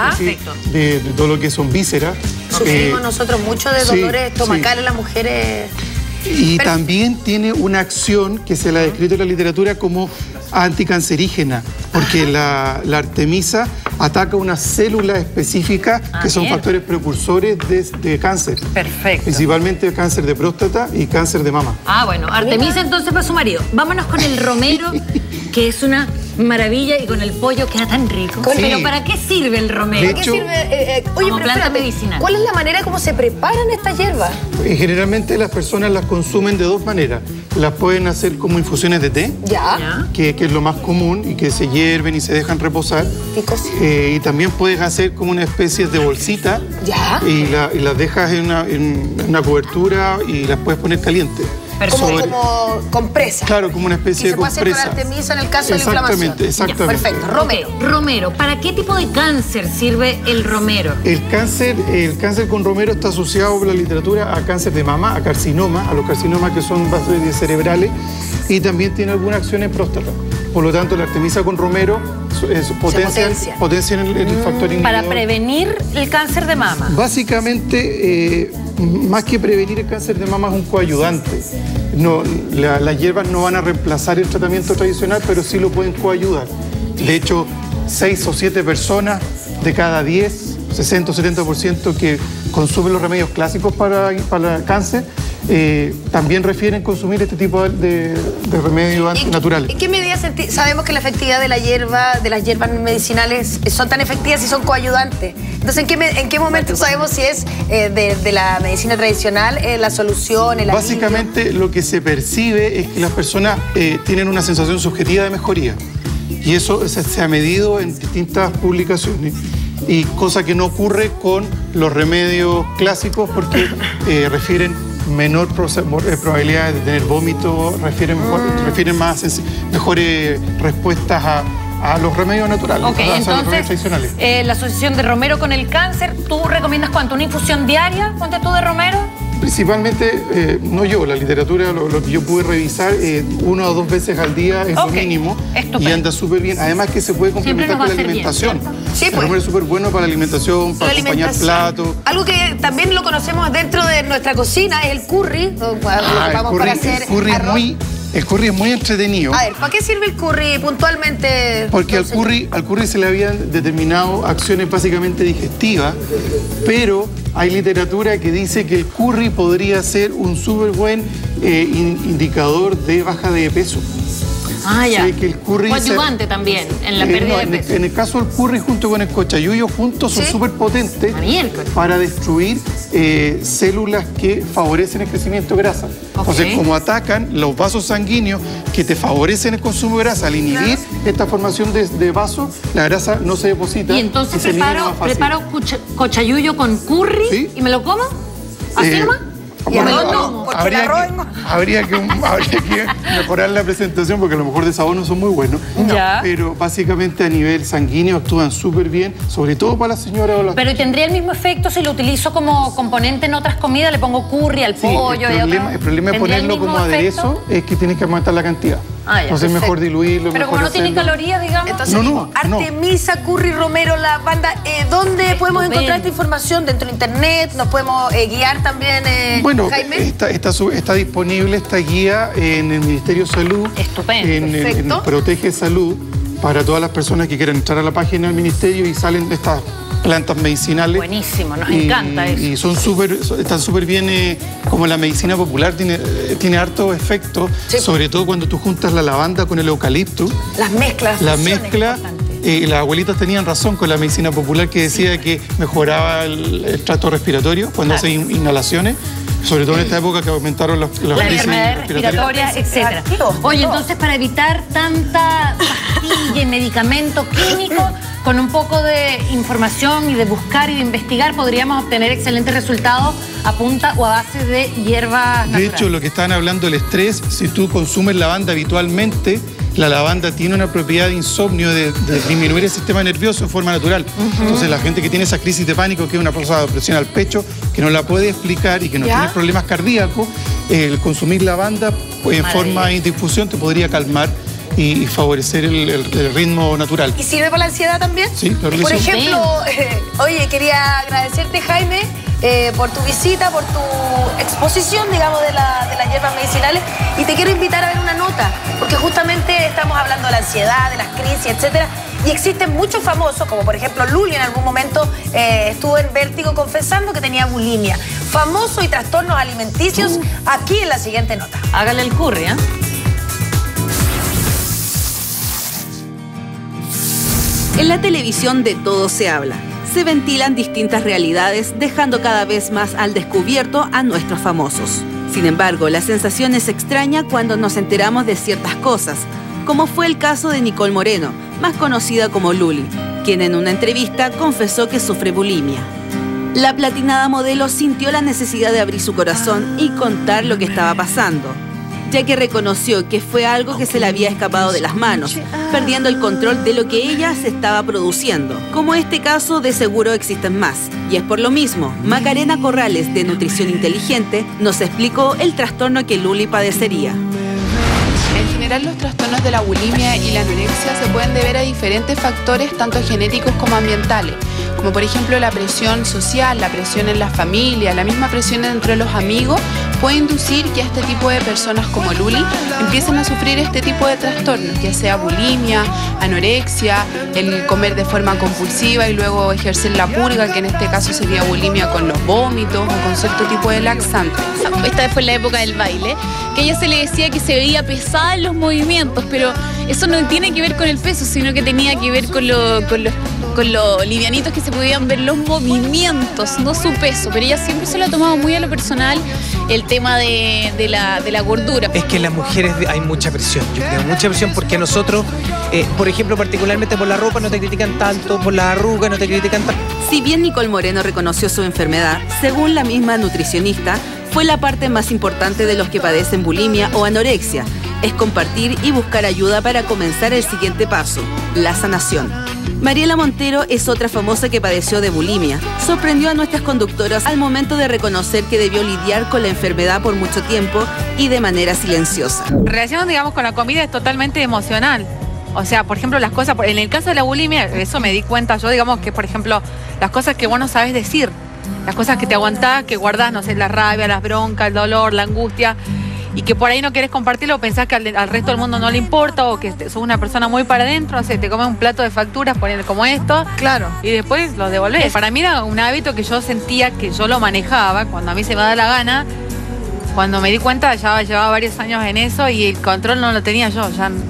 de dolor que son vísceras. Sufrimos nosotros mucho de dolores estomacales las mujeres. Y también tiene una acción que se la ha descrito en la literatura como anticancerígena, porque la Artemisa ataca una célula específica que son factores precursores de cáncer. Perfecto. Principalmente cáncer de próstata y cáncer de mama. Ah, bueno, Artemisa entonces para su marido. Vámonos con el romero, que es una maravilla, y con el pollo queda tan rico. Pero ¿para qué sirve el romero? ¿Para qué sirve? Como planta medicinal. ¿Cuál es la manera como se preparan estas hierbas? Generalmente las personas las consumen de dos maneras. Las pueden hacer como infusiones de té, que es lo más común, y que se hierven y se dejan reposar. Y también puedes hacer como una especie de bolsita y las dejas en una cobertura y las puedes poner calientes. Como compresa. Claro, como una especie de compresa. Se puede hacer con Artemisa en el caso de la inflamación. Exactamente. Perfecto. Romero, ¿para qué tipo de cáncer sirve el romero? El cáncer con romero está asociado por la literatura a cáncer de mama, a carcinoma, a los carcinomas que son bases cerebrales, y también tiene alguna acción en próstata. Por lo tanto, la Artemisa con romero potencia el factor inhibidor. Para prevenir el cáncer de mama. Básicamente, más que prevenir el cáncer de mama, es un coayudante. Las hierbas no van a reemplazar el tratamiento tradicional, pero sí lo pueden coayudar. De hecho, 6 o 7 personas de cada 10, 60 o 70% que consumen los remedios clásicos para el cáncer, también refieren consumir este tipo de remedios antinaturales. ¿En qué medida sabemos que la efectividad de las hierbas medicinales son tan efectivas y son coayudantes? Entonces, ¿en qué momento sabemos si es de la medicina tradicional la solución, el alivio? Básicamente, lo que se percibe es que las personas tienen una sensación subjetiva de mejoría. Y eso se ha medido en distintas publicaciones. Y cosa que no ocurre con los remedios clásicos, porque refieren menor probabilidades de tener vómito, refieren mejores respuestas a los remedios naturales, entonces, los remedios tradicionales. La asociación de romero con el cáncer, ¿tú recomiendas cuánto? ¿Una infusión diaria? ¿Cuánto tú de romero? Principalmente, no yo, la literatura, lo que yo pude revisar, 1 o 2 veces al día es lo mínimo. Y anda súper bien. Además que se puede complementar con la alimentación. Sí, pues. Es súper bueno para la alimentación, para acompañar platos. Algo que también lo conocemos dentro de nuestra cocina es el curry. El curry es muy entretenido. A ver, ¿para qué sirve el curry puntualmente? Porque al curry se le habían determinado acciones básicamente digestivas, pero hay literatura que dice que el curry podría ser un súper buen indicador de baja de peso. Ah, ya. Que el curry ayudante también en la pérdida de peso. En el caso del curry junto con el cochayuyo juntos son súper potentes para destruir células que favorecen el crecimiento de grasa. Entonces, como atacan los vasos sanguíneos que te favorecen el consumo de grasa, al inhibir esta formación de vasos, la grasa no se deposita. Y entonces preparo cochayuyo con curry y me lo como. ¿Así nomás? Bueno, habría que mejorar la presentación porque a lo mejor de sabor no son muy buenos. Pero básicamente a nivel sanguíneo actúan súper bien, sobre todo para la señora o la... Pero ¿tendría el mismo efecto si lo utilizo como componente en otras comidas? Le pongo curry al pollo. El problema de ponerlo como aderezo es que tienes que aumentar la cantidad. Entonces es mejor diluirlo. Pero como no tiene calorías, digamos. Entonces, Artemisa, Curry, Romero, la banda, ¿dónde podemos encontrar esta información? ¿Dentro de internet? ¿Nos podemos guiar también, bueno, Jaime? Está disponible esta guía en el Ministerio de Salud. Estupendo. En Protege Salud, para todas las personas que quieran entrar a la página del Ministerio y salen de estas plantas medicinales. Buenísimo, nos encanta eso. Y están súper bien, como la medicina popular tiene harto efecto, sobre todo cuando tú juntas la lavanda con el eucalipto. Las mezclas. La mezcla, las abuelitas tenían razón con la medicina popular que decía que mejoraba el tracto respiratorio cuando hace inhalaciones. Sobre todo en esta época que aumentaron las enfermedades respiratorias, etc. Oye, entonces para evitar tanta pastilla y medicamento químico, con un poco de información y de buscar y de investigar, podríamos obtener excelentes resultados a punta o a base de hierbas naturales. De hecho, lo que estaban hablando del estrés, si tú consumes lavanda habitualmente, la lavanda tiene una propiedad de insomnio, de disminuir el sistema nervioso en forma natural. Entonces la gente que tiene esa crisis de pánico, que es una presión al pecho, que no la puede explicar y que no tiene problemas cardíacos, el consumir lavanda en forma de difusión te podría calmar y favorecer el ritmo natural. ¿Y sirve para la ansiedad también? Sí, claro. Por ejemplo, oye, quería agradecerte, Jaime, por tu visita, por tu exposición, digamos, de las hierbas medicinales, y te quiero invitar a ver una nota, porque justamente estamos hablando de la ansiedad, de las crisis, etcétera, y existen muchos famosos, como por ejemplo Luli en algún momento estuvo en Vértigo confesando que tenía bulimia. Famoso y trastornos alimenticios, aquí en la siguiente nota. Hágale el curry, ¿eh? En la televisión de todo se habla. Se ventilan distintas realidades, dejando cada vez más al descubierto a nuestros famosos. Sin embargo, la sensación es extraña cuando nos enteramos de ciertas cosas, como fue el caso de Nicole Moreno, más conocida como Luli, quien en una entrevista confesó que sufre bulimia. La platinada modelo sintió la necesidad de abrir su corazón y contar lo que estaba pasando, ya que reconoció que fue algo que se le había escapado de las manos, perdiendo el control de lo que ella se estaba produciendo. Como este caso, de seguro existen más. Y es por lo mismo, Macarena Corrales, de Nutrición Inteligente, nos explicó el trastorno que Luli padecería. En general, los trastornos de la bulimia y la anorexia se pueden deber a diferentes factores, tanto genéticos como ambientales, como por ejemplo la presión social, la presión en la familia, la misma presión entre los amigos, puede inducir que a este tipo de personas como Luli empiecen a sufrir este tipo de trastornos, ya sea bulimia, anorexia, el comer de forma compulsiva y luego ejercer la purga, que en este caso sería bulimia con los vómitos o con cierto tipo de laxante. Esta fue la época del baile, que a ella se le decía que se veía pesada en los movimientos, pero eso no tiene que ver con el peso, sino que tenía que ver con lo livianitos que se podían ver los movimientos, no su peso. Pero ella siempre se lo ha tomado muy a lo personal, el tema de la gordura. Es que en las mujeres hay mucha presión, yo creo, mucha presión, porque a nosotros, por ejemplo, particularmente por la ropa no te critican tanto, por las arrugas no te critican tanto. Si bien Nicole Moreno reconoció su enfermedad, según la misma nutricionista, fue la parte más importante de los que padecen bulimia o anorexia. es compartir y buscar ayuda para comenzar el siguiente paso, la sanación. Mariela Montero es otra famosa que padeció de bulimia. Sorprendió a nuestras conductoras al momento de reconocer que debió lidiar con la enfermedad por mucho tiempo y de manera silenciosa. La relación, digamos, con la comida es totalmente emocional. O sea, por ejemplo, las cosas, en el caso de la bulimia, eso me di cuenta yo, digamos que, por ejemplo, las cosas que vos no sabes decir, las cosas que te aguantás, que guardás, no sé, la rabia, las broncas, el dolor, la angustia, y que por ahí no querés compartirlo, pensás que al resto del mundo no le importa, o que sos una persona muy para adentro, no sé, te comes un plato de facturas, ponele como esto, claro, y después lo devolvés. Para mí era un hábito que yo sentía que yo lo manejaba cuando a mí se me da la gana. Cuando me di cuenta ya llevaba varios años en eso y el control no lo tenía yo,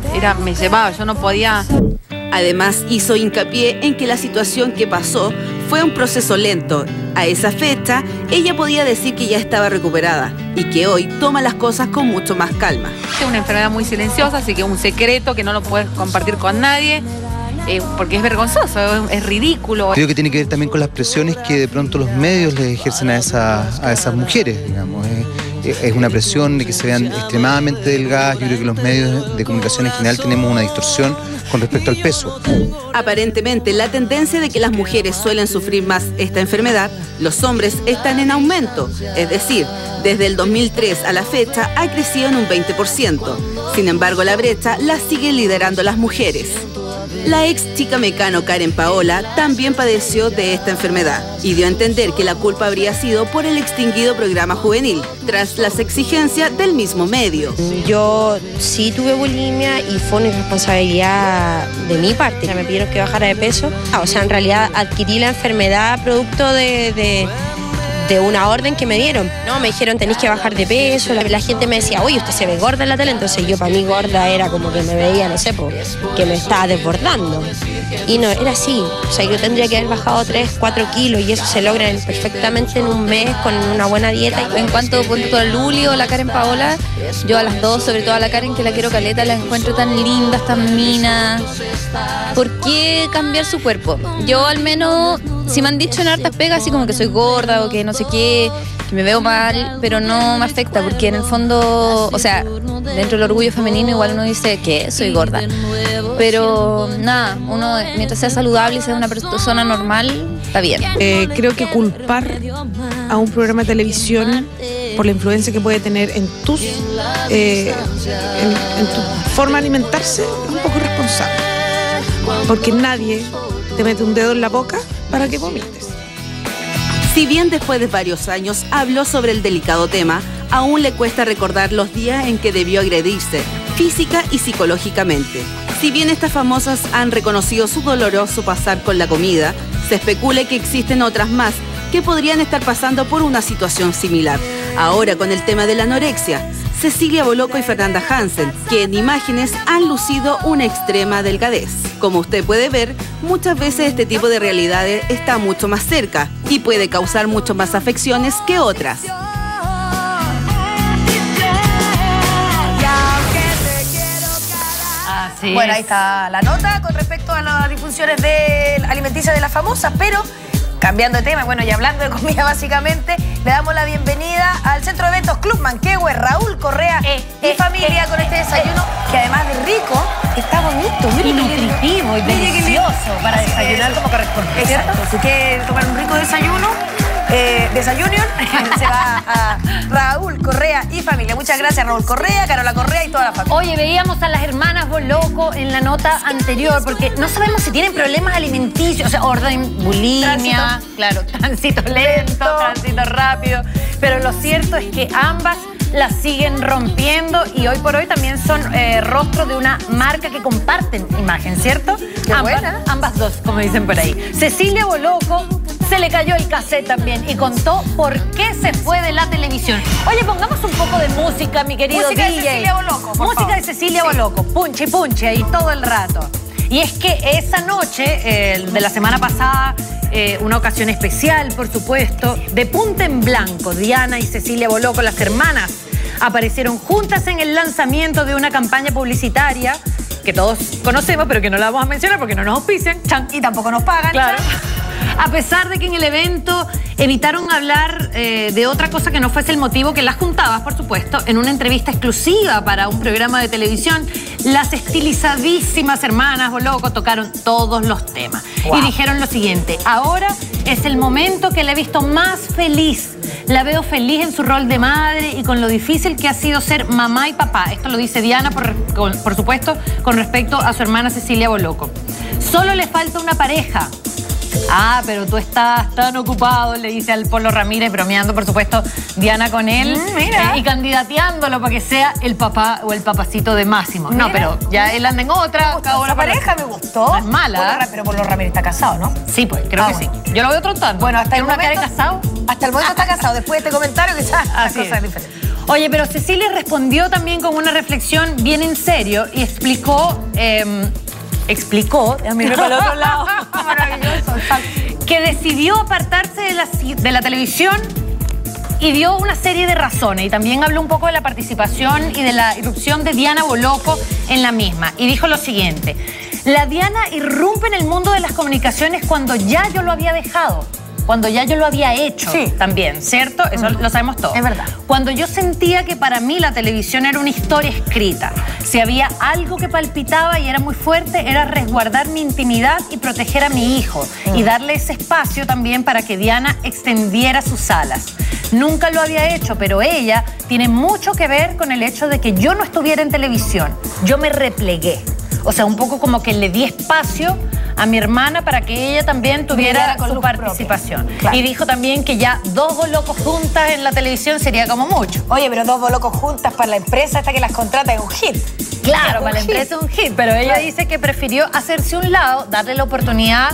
me llevaba, yo no podía. Además, hizo hincapié en que la situación que pasó fue un proceso lento. A esa fecha, ella podía decir que ya estaba recuperada y que hoy toma las cosas con mucho más calma. Es una enfermedad muy silenciosa, así que es un secreto que no lo puedes compartir con nadie. Porque es vergonzoso, es ridículo. Creo que tiene que ver también con las presiones que de pronto los medios les ejercen a esas mujeres, digamos. Es una presión de que se vean extremadamente delgadas. Yo creo que los medios de comunicación en general tenemos una distorsión con respecto al peso. Aparentemente, la tendencia de que las mujeres suelen sufrir más esta enfermedad, los hombres están en aumento. Es decir, desde el 2003 a la fecha ha crecido en un 20%. Sin embargo, la brecha la siguen liderando las mujeres. La ex chica Mecano Karen Paola también padeció de esta enfermedad y dio a entender que la culpa habría sido por el extinguido programa juvenil, tras las exigencias del mismo medio. Yo sí tuve bulimia y fue una irresponsabilidad de mi parte. Me pidieron que bajara de peso. O sea, en realidad adquirí la enfermedad producto de una orden que me dieron. No, me dijeron tenéis que bajar de peso. La gente me decía, oye, usted se ve gorda en la tele. Entonces yo para mí gorda era como que me veía, no sé, que me estaba desbordando. Y no, era así. O sea, yo tendría que haber bajado 3, 4 kilos y eso se logra perfectamente en un mes con una buena dieta. En cuanto a Luli o la Karen Paola, yo a las dos, sobre todo a la Karen, que la quiero caleta, la encuentro tan lindas, tan minas. ¿Por qué cambiar su cuerpo? Yo al menos, si me han dicho en hartas pegas así como que soy gorda o que no sé qué, que me veo mal, pero no me afecta porque en el fondo, o sea, dentro del orgullo femenino igual uno dice que soy gorda, pero nada, uno mientras sea saludable y sea una persona normal, está bien. Creo que culpar a un programa de televisión por la influencia que puede tener en tu forma de alimentarse es un poco irresponsable, porque nadie te mete un dedo en la boca para que vomites. Si bien después de varios años habló sobre el delicado tema, aún le cuesta recordar los días en que debió agredirse, física y psicológicamente. Si bien estas famosas han reconocido su doloroso pasar con la comida, se especula que existen otras más que podrían estar pasando por una situación similar. Ahora con el tema de la anorexia, Cecilia Boloco y Fernanda Hansen, que en imágenes han lucido una extrema delgadez. Como usted puede ver, muchas veces este tipo de realidades está mucho más cerca y puede causar mucho más afecciones que otras. Bueno, ahí está la nota con respecto a las disfunciones alimenticias de las famosas, pero cambiando de tema, bueno, y hablando de comida básicamente, le damos la bienvenida al Centro de Eventos Club Manquehue, Raúl Correa y familia con este desayuno que además de rico, está bonito, y nutritivo y delicioso para desayunar como corresponde, ¿cierto? Exacto, si quiere tomar un rico desayuno, Desayunion, se va a Raúl Correa y familia. Muchas gracias, Raúl Correa, Carola Correa y toda la familia. Oye, veíamos a las hermanas Boloco en la nota anterior, porque no sabemos si tienen problemas alimenticios, o sea, orden, bulimia, tránsito lento, tránsito rápido, pero lo cierto es que ambas las siguen rompiendo y hoy por hoy también son rostros de una marca que comparten imagen, ¿cierto? Ambas dos, como dicen por ahí. Cecilia Boloco se le cayó el cassette también y contó por qué se fue de la televisión. Oye, pongamos un poco de música, mi querido música DJ. De Cecilia Boloco, por música favor. de Cecilia Boloco, punche, punche ahí todo el rato. Y es que esa noche de la semana pasada, una ocasión especial, por supuesto, de punta en blanco, Diana y Cecilia Boloco, las hermanas, aparecieron juntas en el lanzamiento de una campaña publicitaria que todos conocemos, pero que no la vamos a mencionar porque no nos auspician. Y tampoco nos pagan. Claro. A pesar de que en el evento evitaron hablar de otra cosa que no fuese el motivo que las juntaba, por supuesto, en una entrevista exclusiva para un programa de televisión, las estilizadísimas hermanas Boloco tocaron todos los temas. Wow. Y dijeron lo siguiente: ahora es el momento que la he visto más feliz. La veo feliz en su rol de madre y con lo difícil que ha sido ser mamá y papá. Esto lo dice Diana, por supuesto, con respecto a su hermana Cecilia Boloco. Solo le falta una pareja. Ah, pero tú estás tan ocupado, le dice al Polo Ramírez, bromeando, por supuesto, Diana con él, y candidateándolo para que sea el papá o el papacito de Máximo. Mira. No, pero ya él anda en otra. Esa pareja me gustó. No es mala. Pero Polo Ramírez está casado, ¿no? Sí, pues, creo que sí. Yo lo veo trotando. Bueno, hasta el momento, una cara de casado. Hasta el momento está casado. Después de este comentario, quizás la cosa es diferente. Oye, pero Cecilia respondió también con una reflexión bien en serio y explicó, déjame ir para el otro lado, maravilloso, que decidió apartarse de la televisión y dio una serie de razones. Y también habló un poco de la participación y de la irrupción de Diana Boloco en la misma. Y dijo lo siguiente: la Diana irrumpe en el mundo de las comunicaciones cuando ya yo lo había dejado. Cuando ya yo lo había hecho también, ¿cierto? Eso lo sabemos todos. Es verdad. Cuando yo sentía que para mí la televisión era una historia escrita. Si había algo que palpitaba y era muy fuerte, era resguardar mi intimidad y proteger a mi hijo. Y darle ese espacio también para que Diana extendiera sus alas. Nunca lo había hecho, pero ella tiene mucho que ver con el hecho de que yo no estuviera en televisión. Yo me replegué. O sea, un poco como que le di espacio a mi hermana para que ella también tuviera su participación. Claro. Y dijo también que ya 2 Bolocos juntas en la televisión sería como mucho. Oye, pero 2 Bolocos juntas para la empresa hasta que las contrata es un hit. Claro, para la empresa es un hit, pero ella dice que prefirió hacerse un lado, darle la oportunidad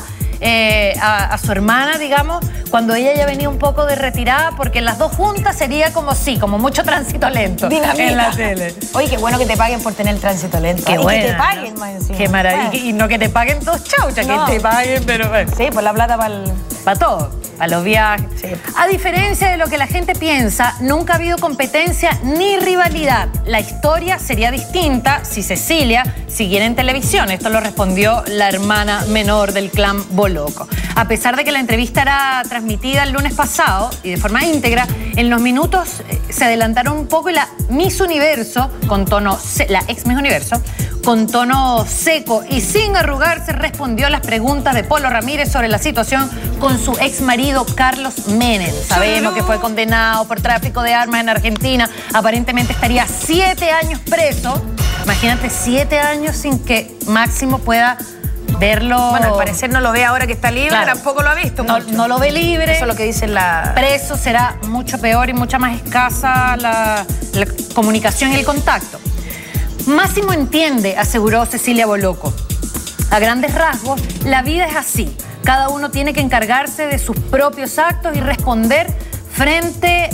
a su hermana, digamos, cuando ella ya venía un poco de retirada, porque las 2 juntas sería como como mucho tránsito lento. Dinamita. En la tele. Oye, qué bueno que te paguen por tener el tránsito lento. Qué bueno, que te paguen, más encima. Qué maravilla. Y no que te paguen 2 chauchas, que te paguen, pero bueno. Sí, por la plata para todo. A los viajes. Sí. A diferencia de lo que la gente piensa, nunca ha habido competencia ni rivalidad. La historia sería distinta si Cecilia siguiera en televisión. Esto lo respondió la hermana menor del clan Boloco. A pesar de que la entrevista era transmitida el lunes pasado y de forma íntegra, en los minutos se adelantaron un poco y la Miss Universo, la ex Miss Universo, con tono seco y sin arrugarse, respondió a las preguntas de Polo Ramírez sobre la situación con su ex marido Carlos Menem. Sabemos que fue condenado por tráfico de armas en Argentina. Aparentemente estaría 7 años preso. Imagínate, 7 años sin que Máximo pueda verlo. Bueno, al parecer no lo ve ahora que está libre, claro. Tampoco lo ha visto. No lo ve libre. Eso es lo que dicen la... Preso será mucho peor y mucha más escasa la comunicación y el contacto. Máximo entiende, aseguró Cecilia Boloco. A grandes rasgos, la vida es así. Cada uno tiene que encargarse de sus propios actos y responder frente...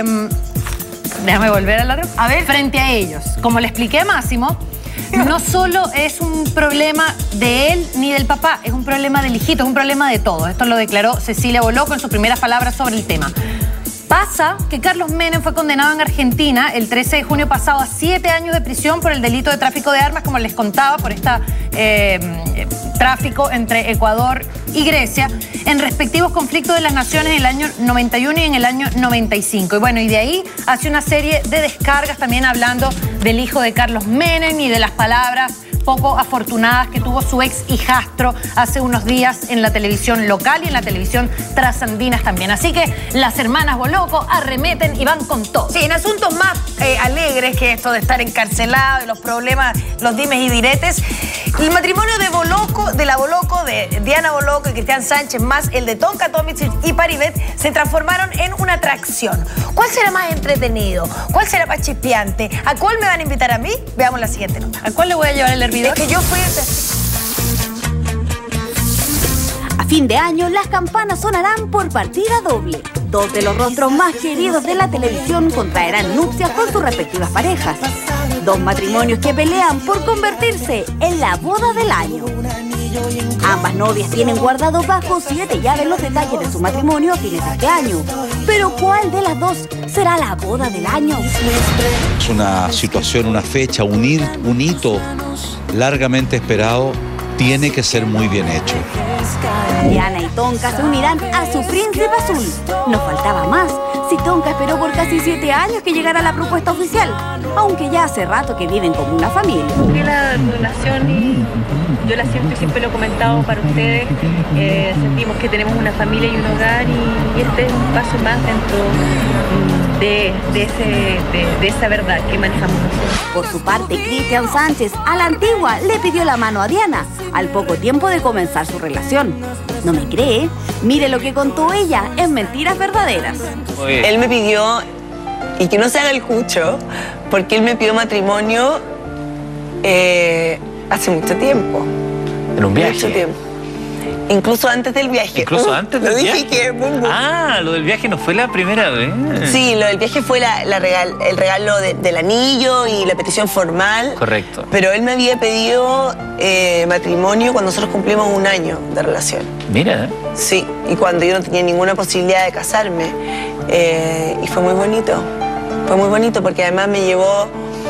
déjame volver a la... A ver, frente a ellos. Como le expliqué a Máximo, no solo es un problema de él ni del papá, es un problema del hijito, es un problema de todos. Esto lo declaró Cecilia Boloco en sus primeras palabras sobre el tema. Pasa que Carlos Menem fue condenado en Argentina el 13 de junio pasado a 7 años de prisión por el delito de tráfico de armas, como les contaba, por esta tráfico entre Ecuador y Grecia, en respectivos conflictos de las naciones en el año 91 y en el año 95. Y bueno, y de ahí hace una serie de descargas también hablando del hijo de Carlos Menem y de las palabras poco afortunadas que tuvo su ex hijastro hace unos días en la televisión local y en la televisión trasandinas también. Así que las hermanas Boloco arremeten y van con todo. Sí, en asuntos más alegres que esto de estar encarcelado y los problemas, los dimes y diretes, el matrimonio de Diana Boloco y Cristian Sánchez, más el de Tonka Tomic y Paribet, se transformaron en una atracción. ¿Cuál será más entretenido? ¿Cuál será más chispeante? ¿A cuál me van a invitar a mí? Veamos la siguiente nota. ¿A cuál le voy a llevar el hervidor? Es que yo fui... A fin de año, las campanas sonarán por partida doble. 2 de los rostros más queridos de la televisión contraerán nupcias con sus respectivas parejas. 2 matrimonios que pelean por convertirse en la boda del año. Ambas novias tienen guardados bajo 7 llaves los detalles de su matrimonio a fines de este año. Pero ¿cuál de las 2 será la boda del año? Es una situación, una fecha, un hito largamente esperado tiene que ser muy bien hecho. Diana y Tonka se unirán a su príncipe azul. No faltaba más. Si Tonka esperó por casi 7 años que llegara la propuesta oficial, aunque ya hace rato que viven como una familia. Que la relación, yo la siento y siempre lo he comentado para ustedes, sentimos que tenemos una familia y un hogar y este es un paso más dentro de esa verdad que manejamos nosotros. Por su parte, Cristian Sánchez, a la antigua, le pidió la mano a Diana al poco tiempo de comenzar su relación. ¿No me cree? Mire lo que contó ella en Mentiras Verdaderas. Él me pidió, y que no se haga el cucho, porque él me pidió matrimonio hace mucho tiempo. ¿En un viaje? Mucho tiempo. Incluso antes del viaje. ¿Incluso antes del viaje? Lo dije que... Ah, lo del viaje no fue la primera vez. Sí, lo del viaje fue el regalo del anillo y la petición formal. Correcto. Pero él me había pedido matrimonio cuando nosotros cumplimos 1 año de relación. Mira. Sí, y cuando yo no tenía ninguna posibilidad de casarme. Y fue muy bonito. Fue muy bonito porque además me llevó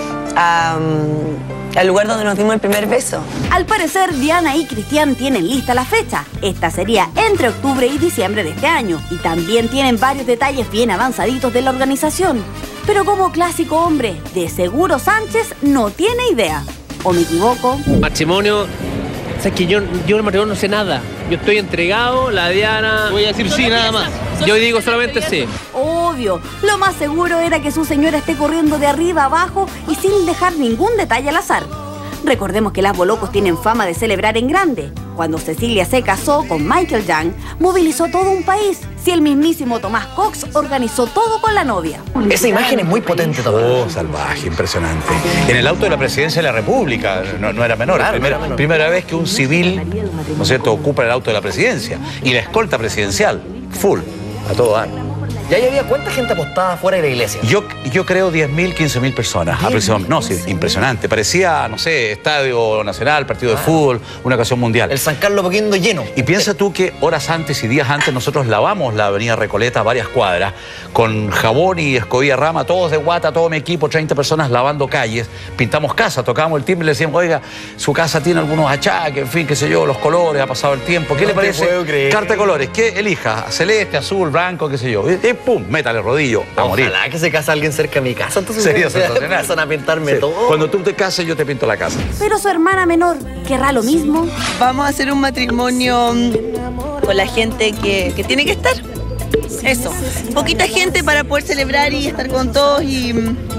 al lugar donde nos dimos el primer beso. Al parecer, Diana y Cristian tienen lista la fecha. Esta sería entre octubre y diciembre de este año. Y también tienen varios detalles bien avanzaditos de la organización. Pero como clásico hombre, de seguro Sánchez no tiene idea. ¿O me equivoco? Matrimonio, o sea, que yo en el matrimonio no sé nada. Yo estoy entregado, la Diana... Voy a decir sí, nada más. Yo digo solamente sí. Obvio, lo más seguro era que su señora esté corriendo de arriba a abajo y sin dejar ningún detalle al azar. Recordemos que las bolocos tienen fama de celebrar en grande. Cuando Cecilia se casó con Michael Young, movilizó todo un país. Si el mismísimo Tomás Cox organizó todo con la novia. Esa imagen es muy potente, Tomás. Oh, salvaje, impresionante. En el auto de la presidencia de la República, no era menor. Claro, primera vez que un civil, ¿no es cierto?, ocupa el auto de la presidencia. Y la escolta presidencial, full, a todo dar. ¿Ya había cuánta gente apostada fuera de la iglesia? Yo creo 10.000, 15.000 personas aproximadamente. No, sí, impresionante. Parecía, no sé, Estadio Nacional, partido de fútbol, una ocasión mundial. El San Carlos Poquindo lleno. Y piensa tú que horas antes y días antes nosotros lavamos la avenida Recoleta varias cuadras con jabón y escobilla rama, todos de guata, todo mi equipo, 30 personas lavando calles, pintamos casa, tocábamos el timbre y le decíamos, oiga, su casa tiene algunos achaques, en fin, qué sé yo, los colores, ha pasado el tiempo. ¿Qué le parece? Carta de colores, ¿qué elija? Celeste, azul, blanco, qué sé yo. ¡Pum! Métale rodillo a morir. Ojalá que se casa alguien cerca de mi casa. Entonces sería sensacional. Empiezan a pintarme todo. Cuando tú te cases, yo te pinto la casa. Pero su hermana menor, ¿querrá lo mismo? Vamos a hacer un matrimonio con la gente que tiene que estar. Eso. Poquita gente para poder celebrar y estar con todos y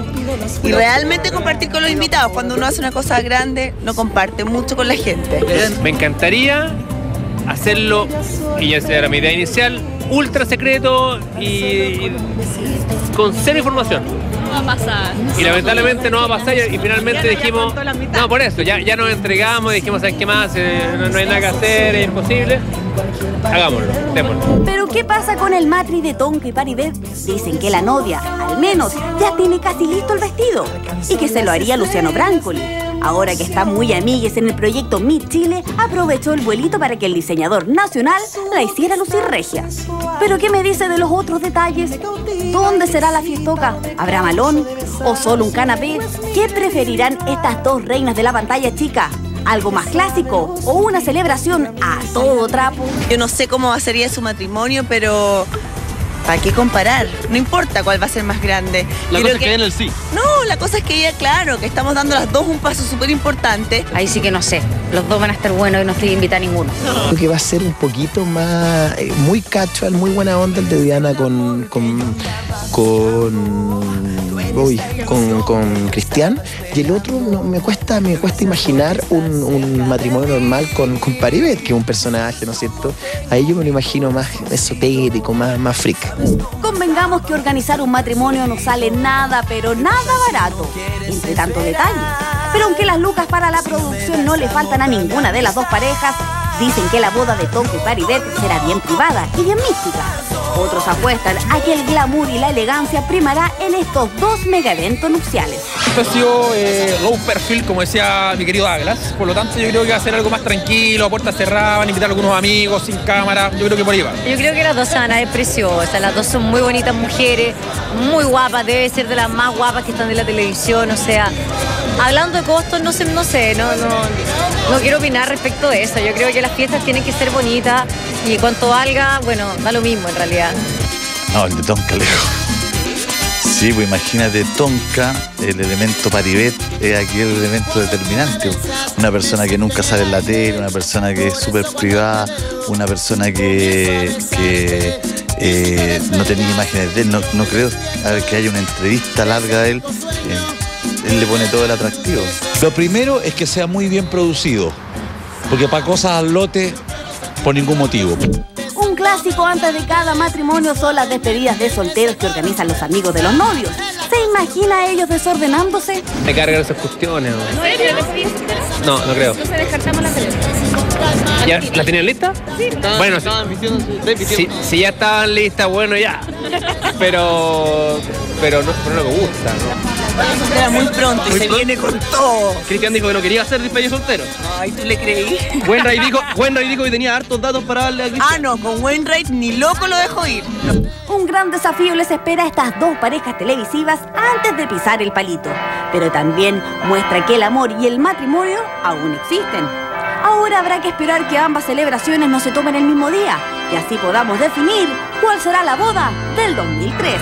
realmente compartir con los invitados. Cuando uno hace una cosa grande, no comparte mucho con la gente. Me encantaría hacerlo, y esa era mi idea inicial, ultra secreto y con cero información. No va a pasar. Y lamentablemente no va a pasar y finalmente dijimos, no, por eso, ya nos entregamos, dijimos, ¿sabes qué más? No hay nada que hacer, es imposible. Hagámoslo, démoslo. Pero ¿qué pasa con el matri de Tonka y Paribet? Dicen que la novia, al menos, ya tiene casi listo el vestido y que se lo haría Luciano Brancoli. Ahora que está muy amigues en el proyecto Meet Chile, aprovechó el vuelito para que el diseñador nacional la hiciera lucir regia. ¿Pero qué me dice de los otros detalles? ¿Dónde será la fiestoca? ¿Habrá malón? ¿O solo un canapé? ¿Qué preferirán estas dos reinas de la pantalla chica? ¿Algo más clásico o una celebración a todo trapo? Yo no sé cómo sería su matrimonio, pero ¿para qué comparar? No importa cuál va a ser más grande. La cosa es que en el sí. No, la cosa es que ella, claro, que estamos dando las dos un paso súper importante. Ahí sí que no sé. Los dos van a estar buenos y no estoy invitada a ninguno. Creo que va a ser un poquito más, muy casual, muy buena onda el de Diana con Cristian, y el otro me cuesta imaginar un matrimonio normal con Paribet, que es un personaje, ¿no es cierto? Ahí yo me lo imagino más esotérico, más freak. Convengamos que organizar un matrimonio no sale nada, pero nada barato, entre tantos detalles. Pero aunque las lucas para la producción no le faltan a ninguna de las dos parejas, dicen que la boda de Tonka y Paribet será bien privada y bien mística. Otros apuestan a que el glamour y la elegancia primará en estos dos mega eventos nupciales. Esto ha sido low perfil, como decía mi querido Douglas. Por lo tanto, yo creo que va a ser algo más tranquilo, a puertas cerradas, van a invitar a algunos amigos, sin cámara. Yo creo que por ahí va. Yo creo que las dos se van a ver preciosas. Las dos son muy bonitas mujeres, muy guapas. Debe ser de las más guapas que están de la televisión. O sea, Hablando de costos, no quiero opinar respecto de eso. Yo creo que las fiestas tienen que ser bonitas y cuanto valga, bueno, da lo mismo en realidad. No, el de Tonka, lejos. Sí, pues imagínate, Tonka, el elemento Paribet es aquí el elemento determinante. Una persona que nunca sale en la tele, una persona que es súper privada, una persona que no tenía imágenes de él. No creo que haya una entrevista larga de él. Él le pone todo el atractivo. Lo primero es que sea muy bien producido, porque para cosas al lote, por ningún motivo. Un clásico antes de cada matrimonio son las despedidas de solteros que organizan los amigos de los novios. ¿Se imagina a ellos desordenándose? Me cargan esas cuestiones. ¿En serio? No creo. Entonces descartamos la pelota. ¿Ya la tenían lista? Sí. Bueno, si ya estaban listas, bueno, ya. Pero no me gusta, ¿no? Era muy pronto y se viene con todo. Cristian dijo que no quería hacer despedida soltero. Ay, ¿tú le creí? Wainwright dijo que tenía hartos datos para darle a Cristian. Ah, no, con Wainwright ni loco lo dejó ir. Un gran desafío les espera a estas dos parejas televisivas antes de pisar el palito. Pero también muestra que el amor y el matrimonio aún existen. Ahora habrá que esperar que ambas celebraciones no se tomen el mismo día y así podamos definir cuál será la boda del 2013.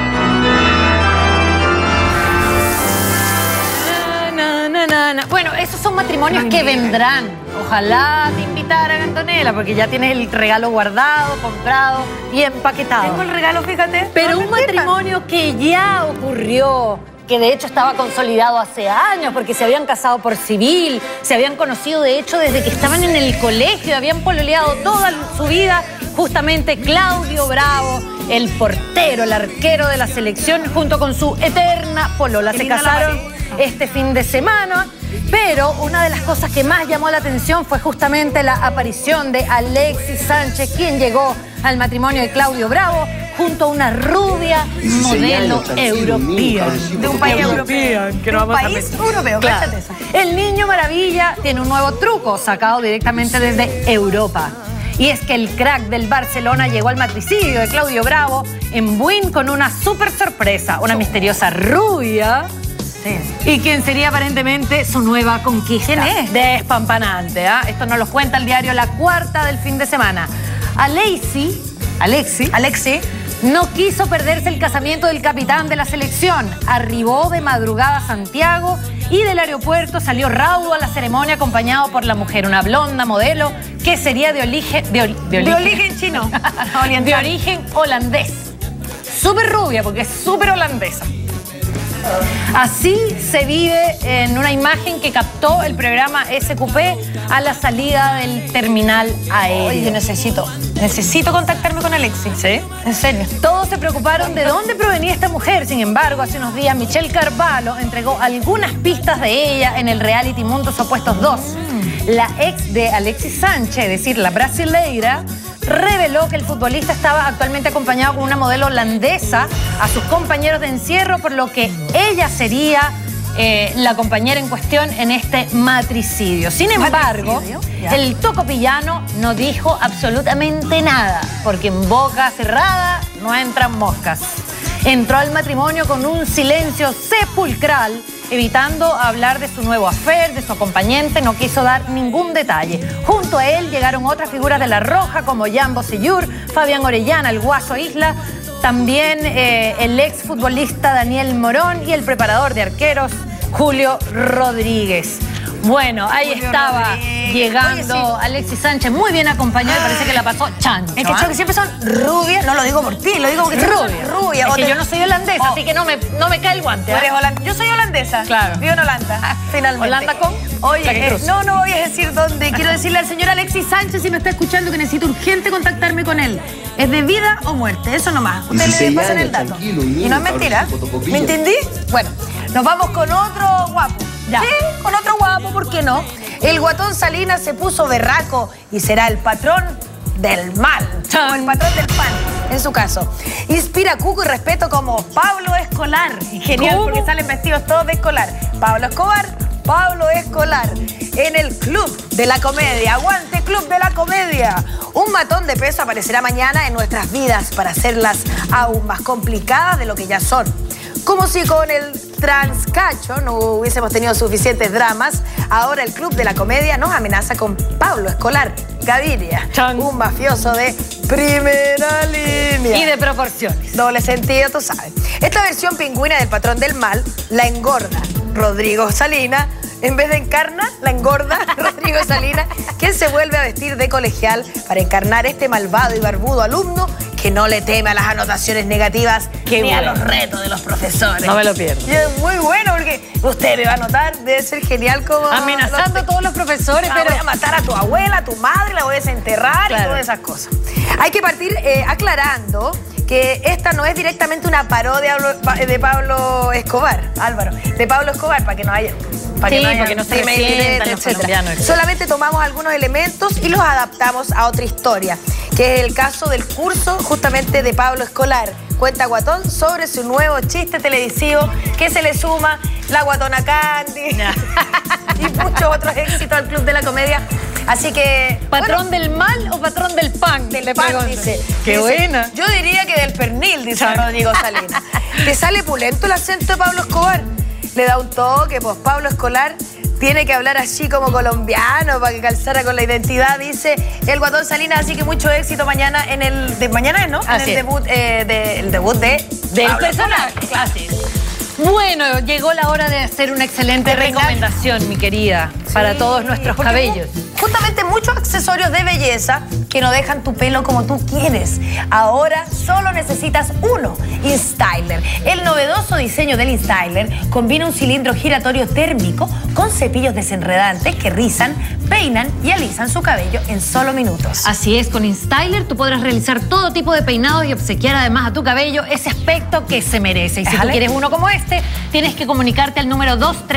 Bueno, esos son matrimonios que vendrán. Ojalá te invitaran, Antonella, porque ya tienes el regalo guardado, comprado y empaquetado. Tengo el regalo, fíjate. Pero un matrimonio que ya ocurrió, que de hecho estaba consolidado hace años, porque se habían casado por civil, se habían conocido de hecho desde que estaban en el colegio, habían pololeado toda su vida, justamente Claudio Bravo, el portero, el arquero de la selección, junto con su eterna polola. Se casaron este fin de semana, pero una de las cosas que más llamó la atención fue justamente la aparición de Alexis Sánchez, quien llegó al matrimonio de Claudio Bravo junto a una rubia modelo europea. De un país europeo. Que no vamos a país europeo, claro. cállate eso. El niño maravilla tiene un nuevo truco sacado directamente desde Europa. Y es que el crack del Barcelona llegó al matricidio de Claudio Bravo en Buin con una súper sorpresa, una misteriosa rubia. Sí. Y quien sería aparentemente su nueva conquista. ¿Quién es? Despampanante, ¿ah? Esto nos lo cuenta el diario La Cuarta del fin de semana. Alexi no quiso perderse el casamiento del capitán de la selección. Arribó de madrugada a Santiago y del aeropuerto salió raudo a la ceremonia acompañado por la mujer, una blonda modelo que sería de origen chino. De origen holandés. Súper rubia porque es súper holandesa. Así se vive en una imagen que captó el programa SQP a la salida del terminal aéreo. Oye, yo necesito contactarme con Alexis. ¿Sí? En serio. Todos se preocuparon de dónde provenía esta mujer. Sin embargo, hace unos días Michelle Carvalho entregó algunas pistas de ella en el reality Mundos Opuestos 2. La ex de Alexis Sánchez, es decir, la brasileira, reveló que el futbolista estaba actualmente acompañado con una modelo holandesa a sus compañeros de encierro, por lo que ella sería la compañera en cuestión en este matricidio. Sin embargo, el tocopillano no dijo absolutamente nada, porque en boca cerrada no entran moscas. Entró al matrimonio con un silencio sepulcral, evitando hablar de su nuevo affair, de su acompañante, no quiso dar ningún detalle. Junto a él llegaron otras figuras de La Roja como Jan Bosellur, Fabián Orellana, el Guaso Isla, también el ex futbolista Daniel Morón y el preparador de arqueros Julio Rodríguez. Bueno, ahí estaba llegando Alexis Sánchez, muy bien acompañado, y parece que la pasó chancho. Es que siempre son rubias, no lo digo por ti, lo digo porque rubia. Es que yo no soy holandesa, así que no me cae el guante. Yo soy holandesa. Claro. Vivo en Holanda, finalmente. ¿Holanda con? Oye, no voy a decir dónde. Quiero decirle al señor Alexis Sánchez, si me está escuchando, que necesito urgente contactarme con él. Es de vida o muerte, eso nomás. Ustedes le pasan el dato. Y no es mentira. ¿Me entendí? Bueno, nos vamos con otro guapo. Ya. Sí, con otro guapo, ¿por qué no? El guatón Salinas se puso berraco y será el patrón del mal, o el patrón del pan, en su caso. Inspira cuco y respeto como Pablo Escolar. Genial, porque salen vestidos todos de escolar. Pablo Escobar, Pablo Escolar. En el Club de la Comedia. ¡Aguante, Club de la Comedia! Un matón de peso aparecerá mañana en nuestras vidas para hacerlas aún más complicadas de lo que ya son. Como si con el Transcacho no hubiésemos tenido suficientes dramas, ahora el Club de la Comedia nos amenaza con Pablo Escolar Gaviria, un mafioso de primera línea. Y de proporciones. Doble sentido, tú sabes. Esta versión pingüina del patrón del mal la engorda Rodrigo Salinas. En vez de encarna, la engorda Rodrigo Salinas, quien se vuelve a vestir de colegial para encarnar este malvado y barbudo alumno que no le teme a las anotaciones negativas ni a los retos de los profesores. No me lo pierdo. Y es muy bueno porque usted me va a notar, debe ser genial como... Amenazando a todos los profesores, pero... Voy a matar a tu abuela, a tu madre, la voy a desenterrar y todas esas cosas. Hay que partir aclarando que esta no es directamente una parodia de Pablo Escobar, Álvaro, de Pablo Escobar, para que no haya... porque no se resientan los colombianos. Solamente tomamos algunos elementos y los adaptamos a otra historia, que es el caso del curso justamente de Pablo Escolar. Cuenta Guatón sobre su nuevo chiste televisivo que se le suma la Guatona Candy y muchos otros éxitos al Club de la Comedia. Así que... ¿Patrón del mal o patrón del pan? Del pan, dice. Qué buena. Yo diría que del pernil, dice Rodrigo Salinas. ¿Te sale pulento el acento de Pablo Escobar? Le da un toque, pues Pablo Escolar tiene que hablar así como colombiano para que calzara con la identidad, dice el Guatón Salinas. Así que mucho éxito mañana en el... mañana, ¿no? En el debut, del personaje. Así es. Bueno, llegó la hora de hacer una excelente recomendación, mi querida, para todos nuestros cabellos. Justamente muchos accesorios de belleza que no dejan tu pelo como tú quieres. Ahora solo necesitas uno, InStyler. El novedoso diseño del InStyler combina un cilindro giratorio térmico con cepillos desenredantes que rizan, peinan y alisan su cabello en solo minutos. Así es, con InStyler tú podrás realizar todo tipo de peinados y obsequiar además a tu cabello ese aspecto que se merece. Y si tú quieres uno como este, tienes que comunicarte al número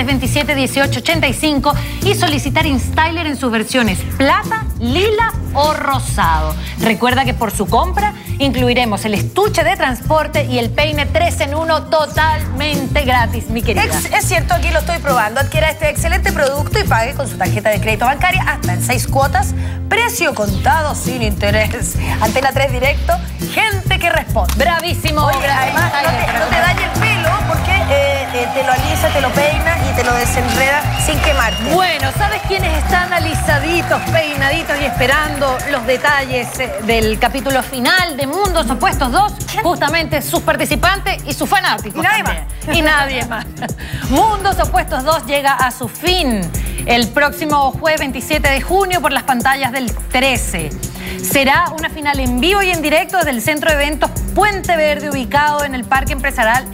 2327-1885 y solicitar InStyler en sus versiones plata, lila o rosado. Recuerda que por su compra incluiremos el estuche de transporte y el peine 3 en 1 totalmente gratis, mi querida. Es cierto, aquí lo estoy probando. Adquiera este excelente producto y pague con su tarjeta de crédito bancaria hasta en 6 cuotas, precio contado sin interés. Antena 3 Directo, gente que responde. Bravísimo. Oye, además no te dañe el pelo porque te lo alisa, te lo peina y te lo desenreda sin quemarte. Bueno, ¿sabes quiénes están alisaditos, peinaditos y esperando los detalles del capítulo final de Mundos Opuestos 2? Justamente sus participantes y sus fanáticos. Y nadie más. Mundos Opuestos 2 llega a su fin el próximo jueves 27 de junio por las pantallas del 13. Será una final en vivo y en directo desde el Centro de Eventos Puente Verde, ubicado en el Parque Empresarial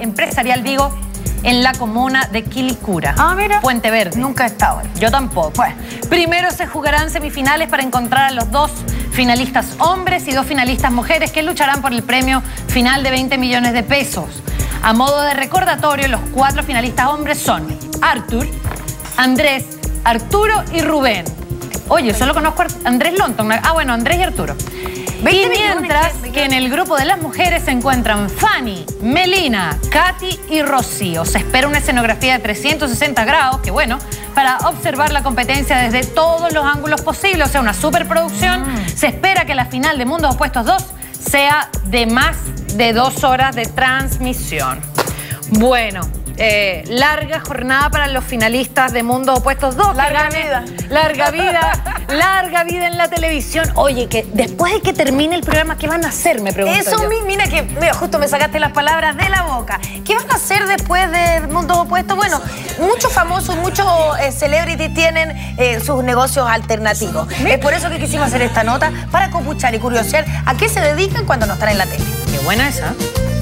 en la comuna de Quilicura. Ah, mira. Puente Verde. Nunca he estado ahí. Yo tampoco. Bueno, primero se jugarán semifinales para encontrar a los 2 finalistas hombres y 2 finalistas mujeres que lucharán por el premio final de 20 millones de pesos. A modo de recordatorio, los 4 finalistas hombres son Arthur, Andrés, Arturo y Rubén. Oye, solo conozco a Andrés Lonton. Ah, bueno, Andrés y Arturo. Y mientras que en el grupo de las mujeres se encuentran Fanny, Melina, Katy y Rocío. Se espera una escenografía de 360 grados, que bueno, para observar la competencia desde todos los ángulos posibles, o sea, una superproducción. Se espera que la final de Mundos Opuestos 2 sea de más de 2 horas de transmisión. Bueno, larga jornada para los finalistas de Mundos Opuestos 2. Larga vida. Larga vida. Larga vida en la televisión. Oye, que después de que termine el programa, ¿qué van a hacer? Me pregunto Eso, mira que justo me sacaste las palabras de la boca. ¿Qué van a hacer después de Mundos Opuestos? Bueno, muchos famosos, muchos celebrities tienen sus negocios alternativos. Es por eso que quisimos hacer esta nota, para copuchar y curiosear a qué se dedican cuando no están en la tele. Qué buena esa.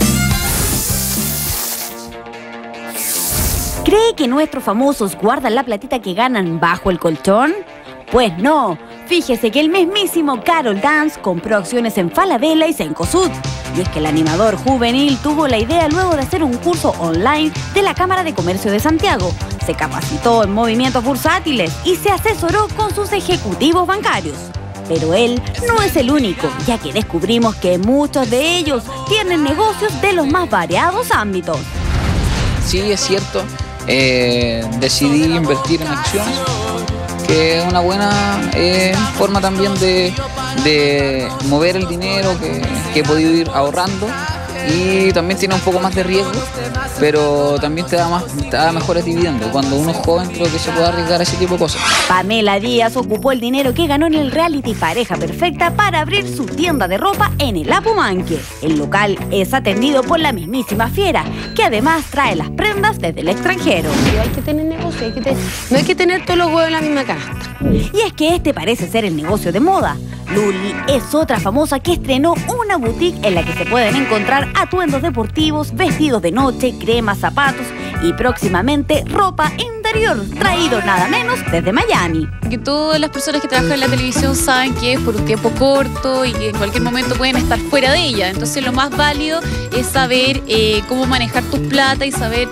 ¿Cree que nuestros famosos guardan la platita que ganan bajo el colchón? Pues no. Fíjese que el mismísimo Carol Dance compró acciones en Falabella y Cencosud. Y es que el animador juvenil tuvo la idea luego de hacer un curso online de la Cámara de Comercio de Santiago. Se capacitó en movimientos bursátiles y se asesoró con sus ejecutivos bancarios. Pero él no es el único, ya que descubrimos que muchos de ellos tienen negocios de los más variados ámbitos. Sí, es cierto. Decidí invertir en acciones, que es una buena forma también de mover el dinero que he podido ir ahorrando y también tiene un poco más de riesgo, pero también te da mejores dividendos. Cuando uno es joven creo que se puede arriesgar a ese tipo de cosas. Pamela Díaz ocupó el dinero que ganó en el reality Pareja Perfecta para abrir su tienda de ropa en el Apumanque. El local es atendido por la mismísima Fiera, que además trae las prendas desde el extranjero. Hay que tener negocio, no hay que tener todos los huevos en la misma canasta. Y es que este parece ser el negocio de moda. Luli es otra famosa que estrenó una boutique en la que se pueden encontrar atuendos deportivos, vestidos de noche, cremas, zapatos y próximamente ropa interior, traído nada menos desde Miami. Que todas las personas que trabajan en la televisión saben que es por un tiempo corto y que en cualquier momento pueden estar fuera de ella. Entonces lo más válido es saber cómo manejar tus plata y saber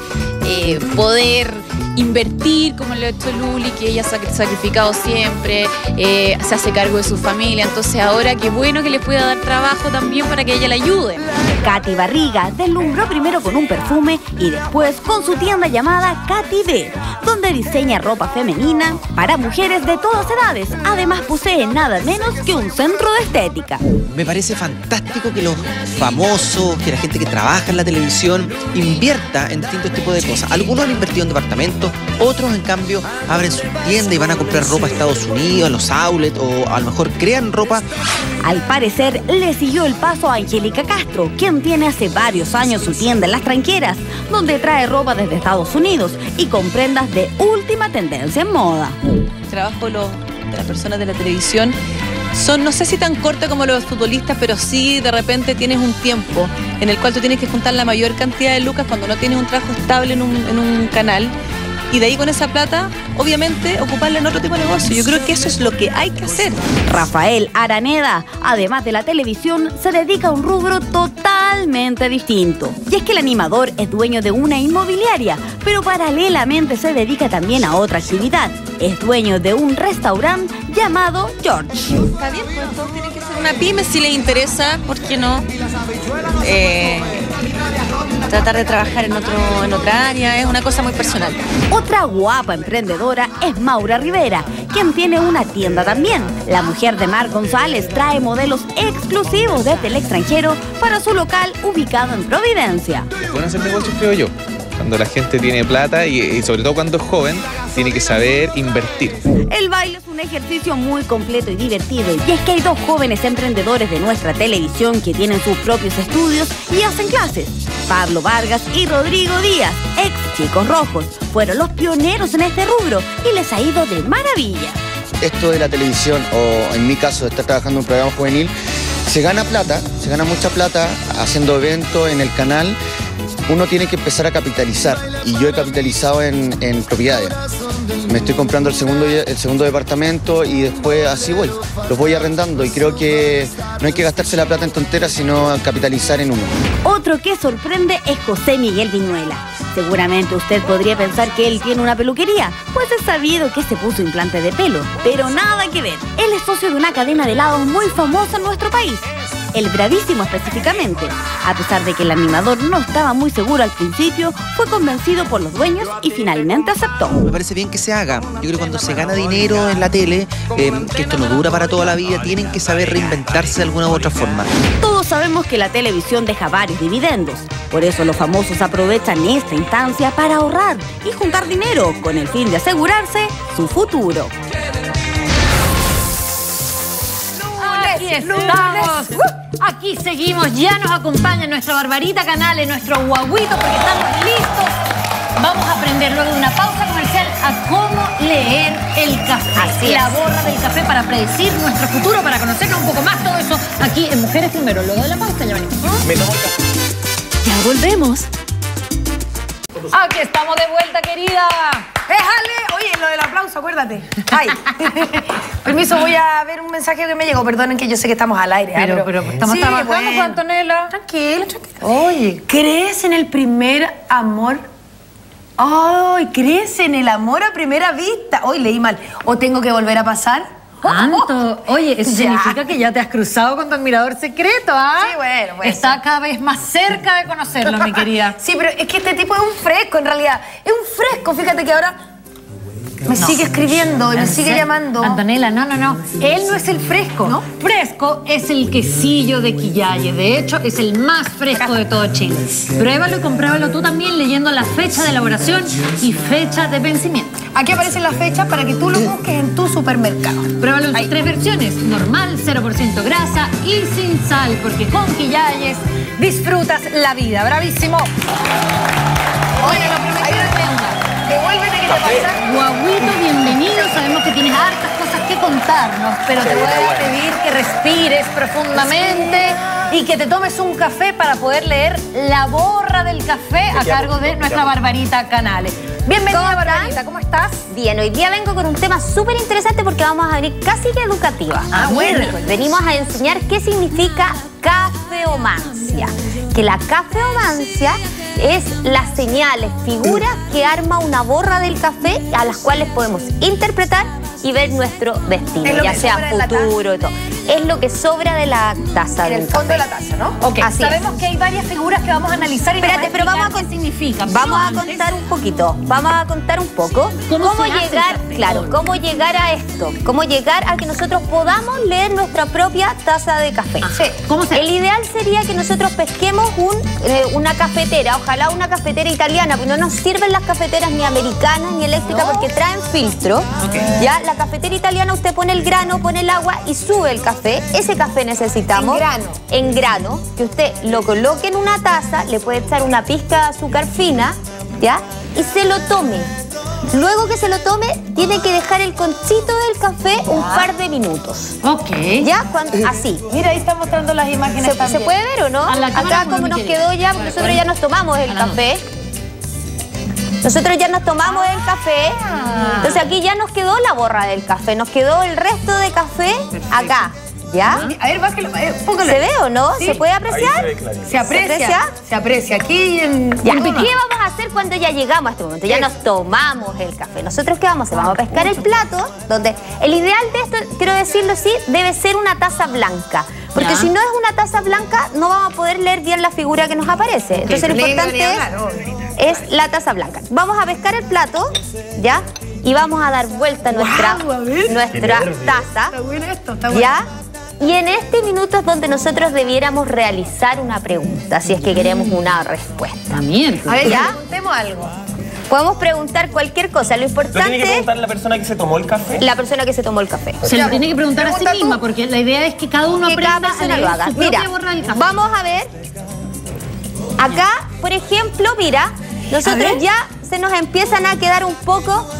poder invertir, como lo ha hecho Luli, que ella se ha sacrificado siempre, se hace cargo de su familia. Entonces ahora qué bueno que le pueda dar trabajo también para que ella le ayude. Katy Barriga deslumbró primero con un perfume y después con su tienda llamada Katy B, donde diseña ropa femenina para mujeres de todas edades. Además posee nada menos que un centro de estética. Me parece fantástico que los famosos, que la gente que trabaja en la televisión invierta en distintos tipos de cosas. Algunos han invertido en departamentos, otros en cambio abren su tienda y van a comprar ropa a Estados Unidos, a los outlets, o a lo mejor crean ropa. Al parecer le siguió el paso a Angélica Castro, quien tiene hace varios años su tienda en Las Tranqueras, donde trae ropa desde Estados Unidos y con prendas de última tendencia en moda. El trabajo de las personas de la televisión son, no sé si tan corta como los futbolistas, pero sí de repente tienes un tiempo en el cual tú tienes que juntar la mayor cantidad de lucas cuando no tienes un trabajo estable en un canal. Y de ahí con esa plata, obviamente, ocuparla en otro tipo de negocio. Yo creo que eso es lo que hay que hacer. Rafael Araneda, además de la televisión, se dedica a un rubro totalmente distinto. Y es que el animador es dueño de una inmobiliaria, pero paralelamente se dedica también a otra actividad. Es dueño de un restaurante llamado George. Está bien, pues todos tienen que ser una pyme si les interesa, ¿por qué no? Tratar de trabajar en otra área, es una cosa muy personal. Otra guapa emprendedora es Maura Rivera, quien tiene una tienda también. La mujer de Mar González trae modelos exclusivos desde el extranjero para su local ubicado en Providencia. Es bueno hacer negocios, creo yo. Cuando la gente tiene plata y sobre todo cuando es joven, tiene que saber invertir. El baile es un ejercicio muy completo y divertido. Y es que hay dos jóvenes emprendedores de nuestra televisión que tienen sus propios estudios y hacen clases. Pablo Vargas y Rodrigo Díaz, ex Chicos Rojos, fueron los pioneros en este rubro y les ha ido de maravilla. Esto de la televisión, o en mi caso de estar trabajando en un programa juvenil, se gana plata, se gana mucha plata haciendo eventos en el canal. Uno tiene que empezar a capitalizar, y yo he capitalizado en propiedades. Me estoy comprando el segundo departamento y después así voy. Los voy arrendando y creo que no hay que gastarse la plata en tonteras, sino capitalizar en uno. Otro que sorprende es José Miguel Viñuela. Seguramente usted podría pensar que él tiene una peluquería, pues es sabido que se puso implante de pelo, pero nada que ver. Él es socio de una cadena de helados muy famosa en nuestro país. El Bravísimo específicamente. A pesar de que el animador no estaba muy seguro al principio, fue convencido por los dueños y finalmente aceptó. Me parece bien que se haga. Yo creo que cuando se gana dinero en la tele, que esto no dura para toda la vida, tienen que saber reinventarse de alguna u otra forma. Todos sabemos que la televisión deja varios dividendos. Por eso los famosos aprovechan esta instancia para ahorrar y juntar dinero con el fin de asegurarse su futuro. Aquí estamos, aquí seguimos, ya nos acompaña nuestra Barbarita Canales, nuestro guaguito, porque estamos listos. Vamos a aprender luego de una pausa comercial a cómo leer el café. Así la borra del café para predecir nuestro futuro, para conocernos un poco más, todo eso aquí en Mujeres Primero. Luego de la pausa ya venimos. Ya volvemos. Aquí estamos de vuelta, querida. Déjale, oye, lo del aplauso, acuérdate. Ay. Permiso, voy a ver un mensaje que me llegó. Perdonen que yo sé que estamos al aire. Pero estamos trabajando con Antonella. Tranquila. Oye, ¿crees en el primer amor? Ay, ¿crees en el amor a primera vista? Hoy leí mal. ¿O tengo que volver a pasar? ¿Tanto? Oye, eso significa que ya te has cruzado con tu admirador secreto, ¿ah? Sí, bueno. Está cada vez más cerca de conocerlo, mi querida. Sí, pero es que este tipo es un fresco, en realidad. Es un fresco. Fíjate que ahora Me sigue escribiendo y me sigue llamando. Antonella, no. Él no es el fresco. ¿No? Fresco es el quesillo de Quillaye. De hecho, es el más fresco de todo Chile. Pruébalo y compruébalo tú también leyendo la fecha de elaboración y fecha de vencimiento. Aquí aparecen las fechas para que tú lo busques en tu supermercado. Pruébalo en sus 3 versiones. Normal, 0% grasa y sin sal. Porque con Quillayes disfrutas la vida. ¡Bravísimo! Oye, lo primero es devuélvete, ¿qué te pasa? Guaguito, bienvenido. Sabemos que tienes hartas cosas que contarnos, pero te voy a pedir que respires profundamente y que te tomes un café para poder leer La Borra del Café a cargo de nuestra Barbarita Canales. Bienvenida, Barbarita, ¿cómo estás? Bien, hoy día vengo con un tema súper interesante porque vamos a venir casi que educativa. Bueno. Venimos a enseñar qué significa cafeomancia. Que la cafeomancia es las señales, figuras que arma una borra del café a las cuales podemos interpretar y ver nuestro destino, ya sea futuro y todo. Es lo que sobra de la taza en del el fondo café. de la taza, ¿no? Ok, sabemos que hay varias figuras que vamos a analizar y espérate, pero vamos a qué significa. Vamos a contar un poquito, vamos a contar un poco cómo llegar, claro, cómo llegar a esto, cómo llegar a que nosotros podamos leer nuestra propia taza de café. ¿Cómo se hace? El ideal sería que nosotros pesquemos una cafetera, ojalá una cafetera italiana, porque no nos sirven las cafeteras ni americanas ni eléctricas porque traen filtro. Ya, la cafetera italiana usted pone el grano, pone el agua y sube el café. Ese café necesitamos en grano, que usted lo coloque en una taza, le puede echar una pizca de azúcar fina, ¿ya? Y se lo tome. Luego que se lo tome, tiene que dejar el conchito del café un par de minutos. Ok. ¿Ya? Así. Mira, ahí está mostrando las imágenes ¿Se puede ver o no? Acá como nos quedó ya, porque nosotros ya nos tomamos el café. Nosotros ya nos tomamos el café. Entonces aquí ya nos quedó la borra del café. Nos quedó el resto de café acá. ¿Ya? A ver, bájalo, póngalo. ¿Se ve o no? ¿Sí? ¿Se puede apreciar? Se aprecia. Se aprecia. Aquí en... Ya, ¿y qué vamos a hacer cuando ya llegamos a este momento? Ya nos tomamos el café. ¿Nosotros qué vamos a hacer? Vamos a pescar el plato, donde el ideal de esto, quiero decirlo así, debe ser una taza blanca. Porque si no es una taza blanca, no vamos a poder leer bien la figura que nos aparece. Entonces lo importante es la taza blanca. Vamos a pescar el plato, ¿ya? Y vamos a dar vuelta a nuestra taza. Está bueno esto, está bueno. ¿Ya? Y en este minuto es donde nosotros debiéramos realizar una pregunta, si es que queremos una respuesta. A ver, ya preguntemos algo. Podemos preguntar cualquier cosa, lo importante... ¿Lo tiene que preguntar la persona que se tomó el café? La persona que se tomó el café. Se lo tiene que preguntar a sí misma, porque la idea es que cada uno aprenda a leer su propia borra del café. Vamos a ver. Acá, por ejemplo, mira, nosotros ya se nos empiezan a quedar un poco...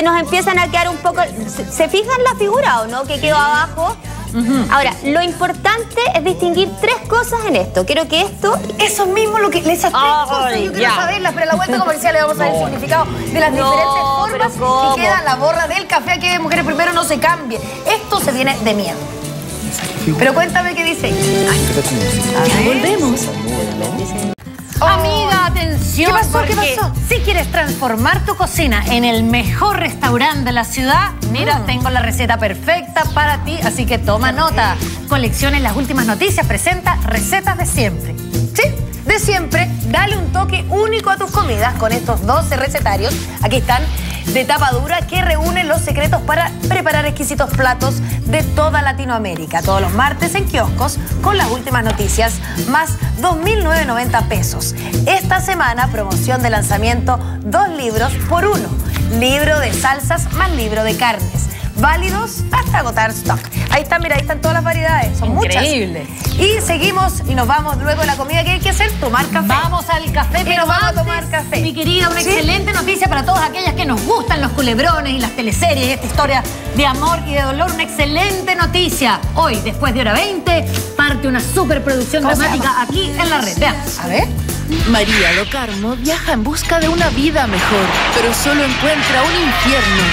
¿Se fijan la figura o no? Que quedó abajo. Ahora, lo importante es distinguir 3 cosas en esto. Quiero que esto... Eso mismo, esas 3 cosas, yo quiero saberlas, pero a la vuelta comercial le vamos a ver el significado de las diferentes formas y queda la borra del café. Aquí en Mujeres Primero no se cambie. Esto se viene de miedo. Pero cuéntame qué dice. Volvemos. Amiga, atención. ¿Qué pasó? Si quieres transformar tu cocina en el mejor restaurante de la ciudad, mira, tengo la receta perfecta para ti, así que toma nota. Colecciones Las Últimas Noticias presenta recetas de siempre. ¿Sí? De siempre, dale un toque único a tus comidas con estos 12 recetarios. Aquí están, de tapa dura, que reúnen los secretos para preparar exquisitos platos de toda Latinoamérica. Todos los martes en kioscos con Las Últimas Noticias, más 2.990 pesos. Esta semana, promoción de lanzamiento, 2 libros por 1. Libro de salsas más libro de carnes. Válidos hasta agotar stock. Ahí están, mira, ahí están todas las variedades. Son increíble. Muchas. Y seguimos y nos vamos luego a la comida que hay que hacer, tomar café. Vamos al café, pero nos vamos antes, a tomar café. Mi querida, una excelente noticia para todas aquellas que nos gustan los culebrones y las teleseries, esta historia de amor y de dolor. Una excelente noticia. Hoy, después de hora 20, parte una superproducción dramática aquí en la red. Veamos. A ver. María do Carmo viaja en busca de una vida mejor, pero solo encuentra un infierno.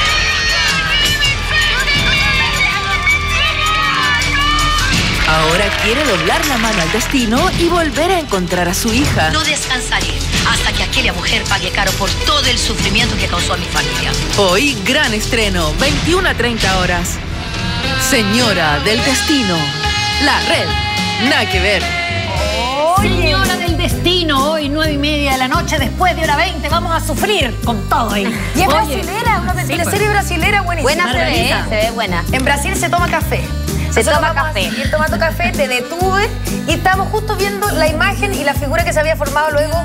Ahora quiere doblar la mano al destino y volver a encontrar a su hija. No descansaré hasta que aquella mujer pague caro por todo el sufrimiento que causó a mi familia. Hoy, gran estreno, 21 a 30 horas. Señora del Destino. La red. Nada que ver. Señora del Destino, hoy 9:30 de la noche. noche después de hora 20. Vamos a sufrir con todo ahí. Y es brasilera, una teleserie brasilera buenísima. Buena se ve buena. En Brasil se toma café. Se toma café. Y tomando café, te detuve y estábamos justo viendo la imagen y la figura que se había formado luego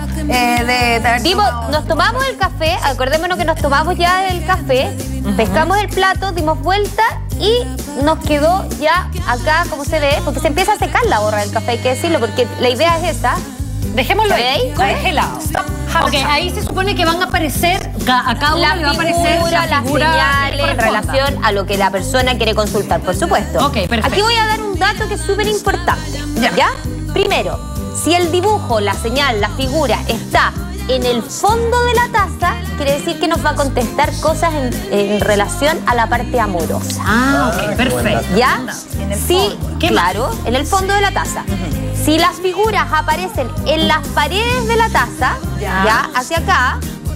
de haber nos tomamos el café, acordémonos que nos tomamos ya el café, pescamos el plato, dimos vuelta y nos quedó ya acá, como se ve, porque se empieza a secar la borra del café, hay que decirlo, porque la idea es esa. Dejémoslo ahí, congelado. Ok, ahí se supone que van a aparecer, a cada uno le va a aparecer la figura, las señales en relación a lo que la persona quiere consultar, por supuesto. Ok, perfecto. Aquí voy a dar un dato que es súper importante. ¿Ya? Primero, si el dibujo, la señal, la figura está en el fondo de la taza, quiere decir que nos va a contestar cosas en relación a la parte amorosa. Ah, ok, perfecto. ¿Ya? Sí, claro, en el fondo de la taza. Si las figuras aparecen en las paredes de la taza, ya hacia acá,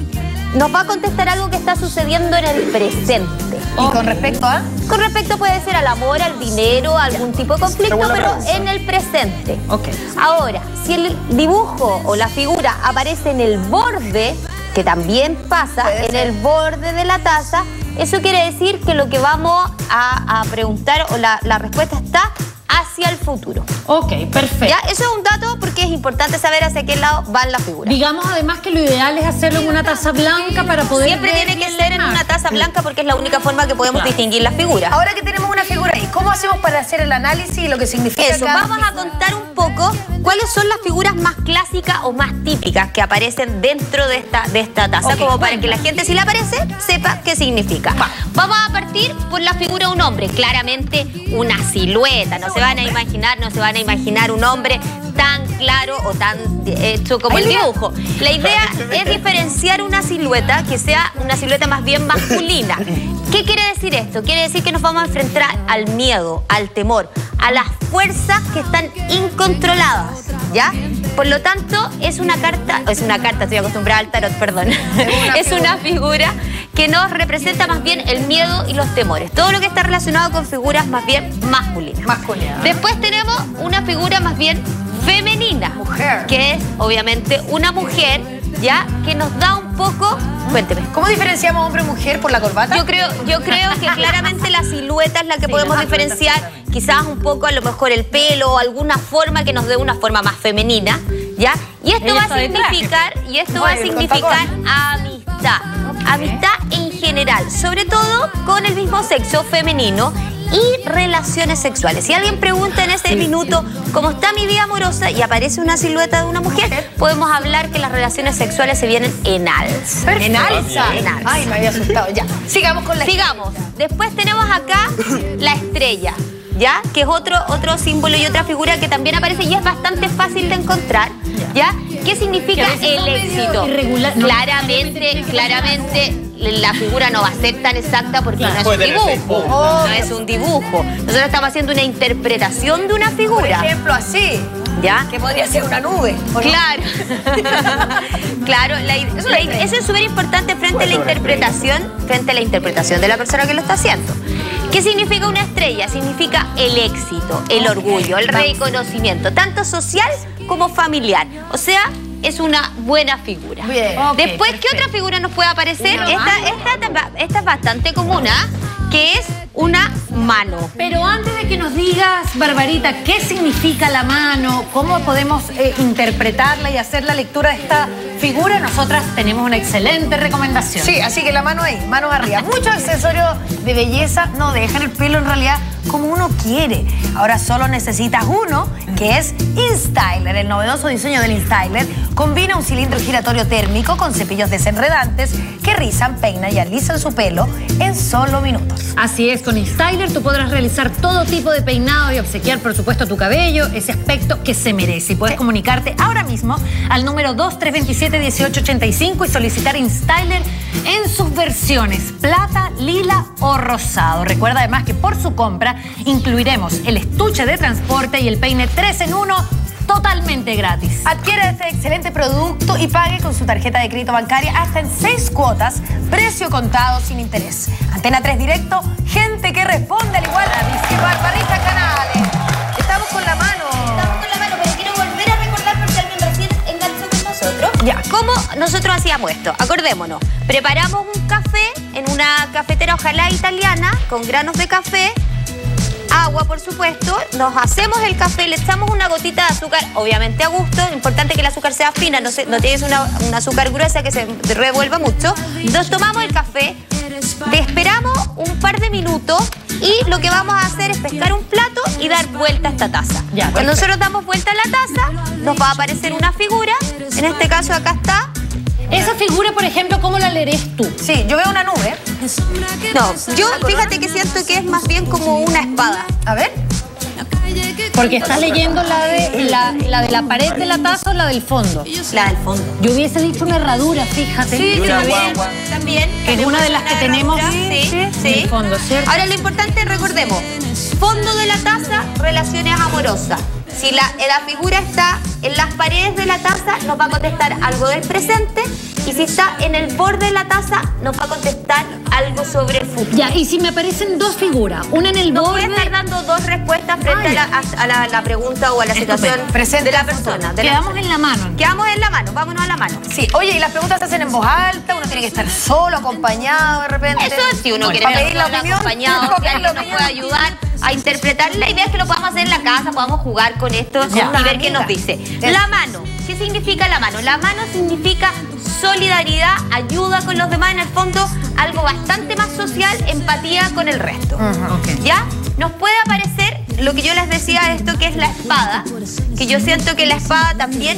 nos va a contestar algo que está sucediendo en el presente. ¿Y con respecto a? Con respecto puede ser al amor, al dinero, a algún tipo de conflicto, pero en el presente. Ok. Ahora, si el dibujo o la figura aparece en el borde, que también pasa, en el borde de la taza, eso quiere decir que lo que vamos a preguntar o la respuesta está hacia el futuro. Ok, perfecto. ¿Ya? Eso es un dato porque es importante saber hacia qué lado van las figuras. Digamos además que lo ideal es hacerlo en una taza blanca para poder Siempre tiene que ser en una taza blanca porque es la única forma que podemos distinguir las figuras. Ahora que tenemos una figura ahí, ¿cómo hacemos para hacer el análisis y lo que significa eso? Vamos a contar un poco cuáles son las figuras más clásicas o más típicas que aparecen dentro de esta taza, como para que la gente, si le aparece, sepa qué significa. Vamos a partir por la figura de un hombre, claramente una silueta. No se van a imaginar un hombre tan claro o tan hecho como el dibujo. La idea es diferenciar una silueta que sea una silueta más bien masculina. ¿Qué quiere decir esto? Quiere decir que nos vamos a enfrentar al miedo, al temor, a las fuerzas que están incontroladas, ¿ya? Por lo tanto, es una carta, estoy acostumbrada al tarot, perdón. Es una figura que nos representa más bien el miedo y los temores. Todo lo que está relacionado con figuras más bien masculinas. Después tenemos una figura más bien femenina, que es obviamente una mujer, ¿ya? Que nos da un poco... Cuénteme. ¿Cómo diferenciamos hombre-mujer por la corbata? Yo creo que claramente la silueta es la que podemos diferenciar. Quizás un poco, a lo mejor el pelo o alguna forma que nos dé una forma más femenina, ¿ya? Y esto va a significar amistad. Amistad en general, sobre todo con el mismo sexo femenino y relaciones sexuales. Si alguien pregunta en ese minuto cómo está mi vida amorosa y aparece una silueta de una mujer, podemos hablar que las relaciones sexuales se vienen en alza. ¿En alza? Ay, me había asustado. Ya. Sigamos con la Sigamos. Después tenemos acá la estrella, ¿ya? Que es otro símbolo y otra figura que también aparece y es bastante fácil de encontrar, ¿ya? ¿Qué significa el éxito? Claramente la figura no va a ser tan exacta porque no es un dibujo. No es un dibujo. Nosotros estamos haciendo una interpretación de una figura. Por ejemplo, así. ¿Ya? Que podría ser una nube. Claro. Claro, eso es súper importante frente a la interpretación de la persona que lo está haciendo. ¿Qué significa una estrella? Significa el éxito, el orgullo, el reconocimiento, tanto social como familiar. O sea, es una buena figura. Bien. Después, ¿qué otra figura nos puede aparecer? Esta es bastante común, que es una mano. Pero antes de que nos digas, Barbarita, ¿qué significa la mano? ¿Cómo podemos interpretarla y hacer la lectura de esta figura? Nosotras tenemos una excelente recomendación. Sí, así que la mano ahí, manos arriba. Muchos accesorios de belleza no dejan el pelo en realidad como uno quiere. Ahora solo necesitas uno, que es InStyler. El novedoso diseño del InStyler combina un cilindro giratorio térmico con cepillos desenredantes que rizan, peinan y alisan su pelo en solo minutos. Así es, con InStyler tú podrás realizar todo tipo de peinado y obsequiar, por supuesto, a tu cabello ese aspecto que se merece. Y puedes comunicarte ahora mismo al número 2327-1885 y solicitar InStyler en sus versiones plata, lila o rosado. Recuerda además que por su compra incluiremos el estuche de transporte y el peine 3 en 1 totalmente gratis. Adquiere este excelente producto y pague con su tarjeta de crédito bancaria hasta en 6 cuotas, precio contado sin interés. Antena 3 Directo, gente que responde al igual que Barbarita Canales. Estamos con la mano. Pero quiero volver a recordar por si alguien recién enganchó con nosotros. Ya, ¿cómo nosotros hacíamos esto? Acordémonos, preparamos un café en una cafetera, ojalá italiana, con granos de café, agua, por supuesto, nos hacemos el café, le echamos una gotita de azúcar, obviamente a gusto, importante que el azúcar sea fina, no tienes un azúcar gruesa que se revuelva mucho. Nos tomamos el café, te esperamos un par de minutos y lo que vamos a hacer es pescar un plato y dar vuelta a esta taza. Ya, cuando nosotros damos vuelta a la taza, nos va a aparecer una figura, en este caso acá está. Esa figura, por ejemplo, ¿cómo la leerás tú? Sí, yo veo una nube. No, yo fíjate que siento que es más bien como una espada. A ver. Porque estás leyendo la de la pared de la taza o la del fondo. La del fondo. Yo hubiese dicho una herradura, fíjate. Sí, también. Que es una de las que tenemos sí. en el fondo, ¿cierto? Ahora lo importante, recordemos, fondo de la taza, relaciones amorosas. Si la figura está en las paredes de la taza, nos va a contestar algo del presente. Y si está en el borde de la taza, nos va a contestar algo sobre el futuro. Ya, y si me aparecen dos figuras, una en el borde... No voy a estar dando dos respuestas frente a la pregunta o a la situación presente de la persona. Quedamos en la mano. Quedamos en la mano, vámonos a la mano. Sí, oye, y las preguntas se hacen en voz alta, uno tiene que estar solo, acompañado de repente. Eso es, si uno quiere pedir la opinión, acompañado, si alguien nos puede ayudar a interpretar. La idea es que lo podamos hacer en la casa, podamos jugar con esto y ver qué nos dice. La mano, ¿qué significa la mano? La mano significa solidaridad, ayuda con los demás, en el fondo algo bastante más social, empatía con el resto. ¿Ya? Nos puede aparecer lo que yo les decía, esto que es la espada, que yo siento que la espada también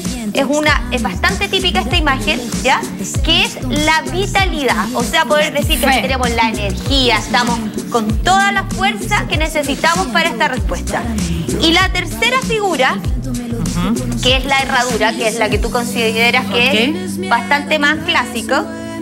es bastante típica esta imagen, ¿ya? Que es la vitalidad, o sea, poder decir que tenemos la energía, estamos con toda la fuerza que necesitamos para esta respuesta. Y la tercera figura, que es la herradura, que es la que tú consideras que es bastante más clásico,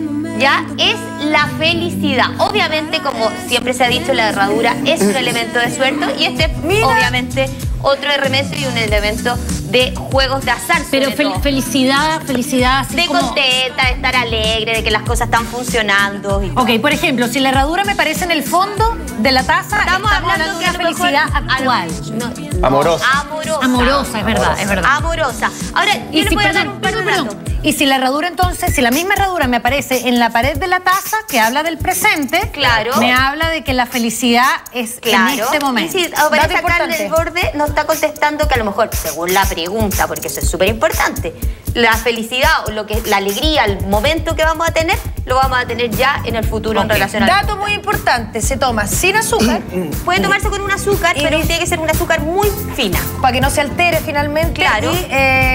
ya es la felicidad. Obviamente, como siempre se ha dicho, la herradura es un elemento de suerte y este es obviamente otro remedio y un elemento de juegos de azar. Pero felicidad así de como... contenta, de estar alegre, de que las cosas están funcionando. Ok, por ejemplo, si la herradura me aparece en el fondo de la taza, estamos hablando de una felicidad actual. Amorosa. Amorosa, es verdad, es verdad. Amorosa. Ahora, yo le voy a dar un par de datos. Y si la herradura entonces, si la misma herradura me aparece en la pared de la taza, que habla del presente, me habla de que la felicidad es en este momento. Y si aparece acá en el borde, nos está contestando que a lo mejor, según la pregunta, porque eso es súper importante, la felicidad, la alegría, el momento que vamos a tener, lo vamos a tener ya en el futuro en relación a... Dato muy importante, se toma sin azúcar. Puede tomarse con un azúcar, pero tiene que ser un azúcar muy fina. Para que no se altere finalmente. Claro. Y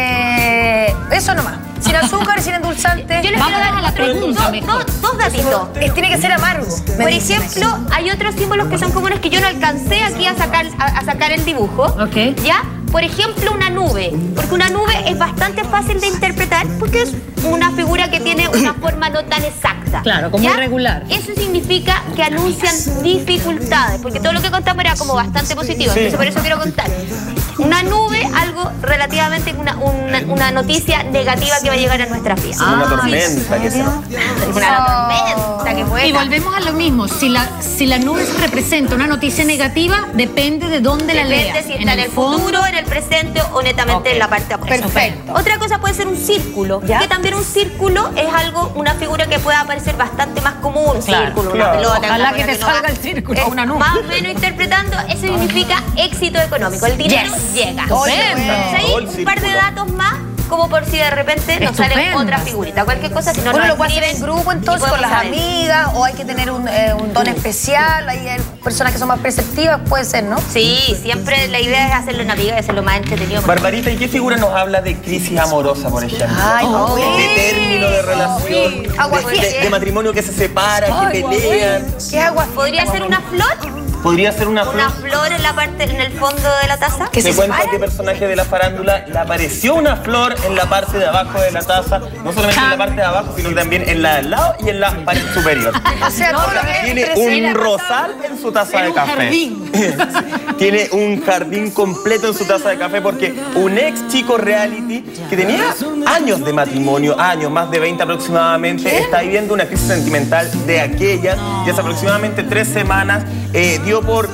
eso nomás. Sin azúcar, sin endulzante. Yo les quiero dar la pregunta. Dos datitos. Tiene que ser amargo. Por ejemplo, hay otros símbolos que son comunes que yo no alcancé aquí a sacar el dibujo. ¿Ya? Por ejemplo, una nube. Porque una nube es bastante fácil de interpretar porque es una figura que tiene una forma no tan exacta. Claro, como irregular. Eso significa que anuncian dificultades, porque todo lo que contamos era como bastante positivo. Entonces, por eso quiero contar. Una nube, algo relativamente, una noticia negativa que va a llegar a nuestras vidas. Una tormenta. Una tormenta que puede. Y volvemos a lo mismo. Si la nube representa una noticia negativa, depende de dónde la leas. Depende si está en el futuro, en el presente o netamente en la parte afuera. Perfecto. Otra cosa puede ser un círculo, que también un círculo es algo, una figura que puede aparecer bastante más común. Un círculo, una pelota. Ojalá que te salga el círculo, una nube. Más o menos interpretando, eso significa éxito económico. El dinero llega. Hay un par de datos más, como por si de repente nos sale otra figurita. Cualquier cosa, si no lo puede hacer en grupo, entonces, con las amigas, o hay que tener un don especial. Hay personas que son más perceptivas, puede ser, ¿no? Sí, siempre la idea es hacerlo en amiga y hacerlo más entretenido. Barbarita, ¿y qué figura nos habla de crisis amorosa, por ejemplo? De término de relación, de matrimonio que se separa, que pelean. ¿Qué agua? ¿Podría ser una flor? ¿Podría ser una flor? ¿Una flor en el fondo de la taza? Se cuenta que personaje de la farándula le apareció una flor en la parte de abajo de la taza, no solamente en la parte de abajo, sino también en la de al lado y en la pared superior. O sea, todo lo que tiene un rosal en su taza de café. Tiene un jardín completo en su taza de café porque un ex chico reality que tenía años de matrimonio, más de 20 aproximadamente, está viviendo una crisis sentimental de aquellas y hace aproximadamente 3 semanas dio por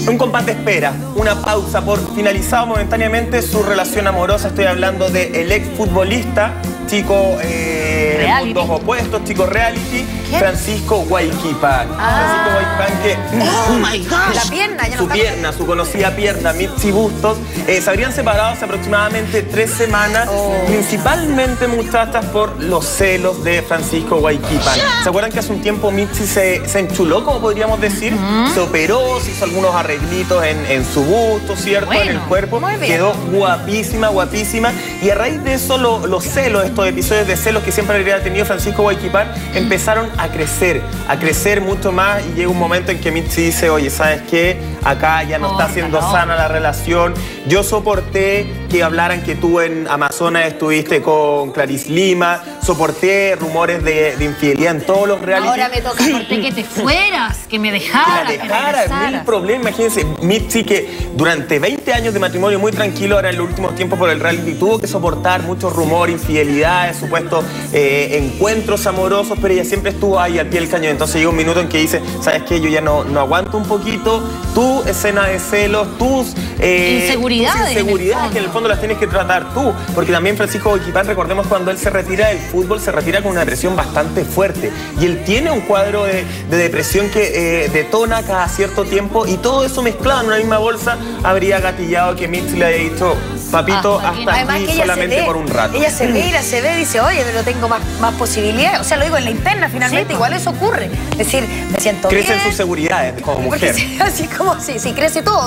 Un compás de espera, una pausa por finalizado momentáneamente su relación amorosa. Estoy hablando del exfutbolista, chico mundos opuestos, chico reality, Francisco Huayquipán. Francisco Huayquipán que... ¡Oh, my gosh! La pierna, ya su pierna, su conocida pierna, Mitzi Bustos, se habrían separado hace aproximadamente 3 semanas, principalmente, muchachas, por los celos de Francisco Huayquipán. ¿Se acuerdan que hace un tiempo Mitzi se enchuló, como podríamos decir? Se operó, se hizo algunos arreglitos en su busto, ¿cierto? Bueno, en el cuerpo. Quedó guapísima, guapísima. Y a raíz de eso, los celos, estos episodios de celos que siempre habría tenido Francisco Huayquipán, empezaron a crecer mucho más. Y llega un momento en que Mitzi dice, oye, ¿sabes qué? Acá ya no está siendo sana la relación. Yo soporté que hablaran que tú en Amazonas estuviste con Clarice Lima, soporté rumores de infidelidad en todos los reality. Ahora me toca. Soporté que te fueras, que me dejaras, que mil problemas. Imagínense, Mitzi, que durante 20 años de matrimonio muy tranquilo, ahora en los últimos tiempos por el reality tuvo que soportar muchos rumores, infidelidades, supuestos encuentros amorosos, pero ella siempre estuvo ahí al pie del cañón. Entonces llega un minuto en que dice, ¿sabes qué? Yo ya no aguanto un poquito tu escena de celos, tus inseguridades que en el fondo las tienes que tratar tú, porque también Francisco Huayquipán, recordemos, cuando él se retira del fútbol, se retira con una depresión bastante fuerte, y él tiene un cuadro de depresión que detona cada cierto tiempo, y todo eso mezclado en una misma bolsa habría gatillado que Mitzi le haya dicho, papito, hasta aquí solamente por un rato. Ella se mira, se ve y dice, oye, pero tengo más posibilidades. O sea, lo digo en la interna, finalmente, igual eso ocurre. Es decir, me siento bien. Crecen sus seguridades como mujer. Así como, sí, crece todo.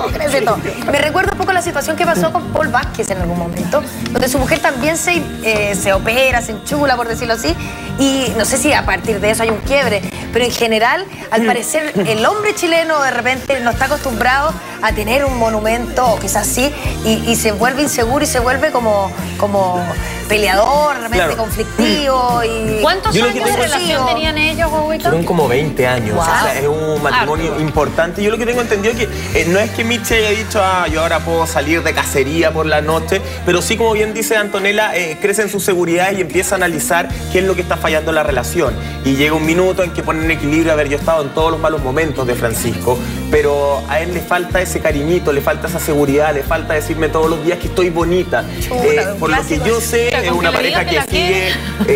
Me recuerda un poco la situación que pasó con Paul Vázquez en algún momento, donde su mujer también se opera, se enchula, por decirlo así, y no sé si a partir de eso hay un quiebre, pero en general, al parecer, el hombre chileno de repente no está acostumbrado a tener un monumento, o quizás sí, y se vuelve inseguro y se vuelve como peleador, realmente conflictivo. Y ¿cuántos años de relación tenían ellos, Huayquipán? Fueron como 20 años. Wow. O sea, es un matrimonio importante. Yo lo que tengo entendido es que no es que Mitzi haya dicho, yo ahora puedo salir de cacería por la noche, pero sí, como bien dice Antonella, crecen sus seguridades y empieza a analizar qué es lo que está fallando en la relación. Y llega un minuto en que ponen equilibrio. A ver, yo he estado en todos los malos momentos de Francisco, pero a él le falta ese cariñito, le falta esa seguridad, le falta decirme todos los días que estoy bonita. Por lo que yo sé, es una pareja que sigue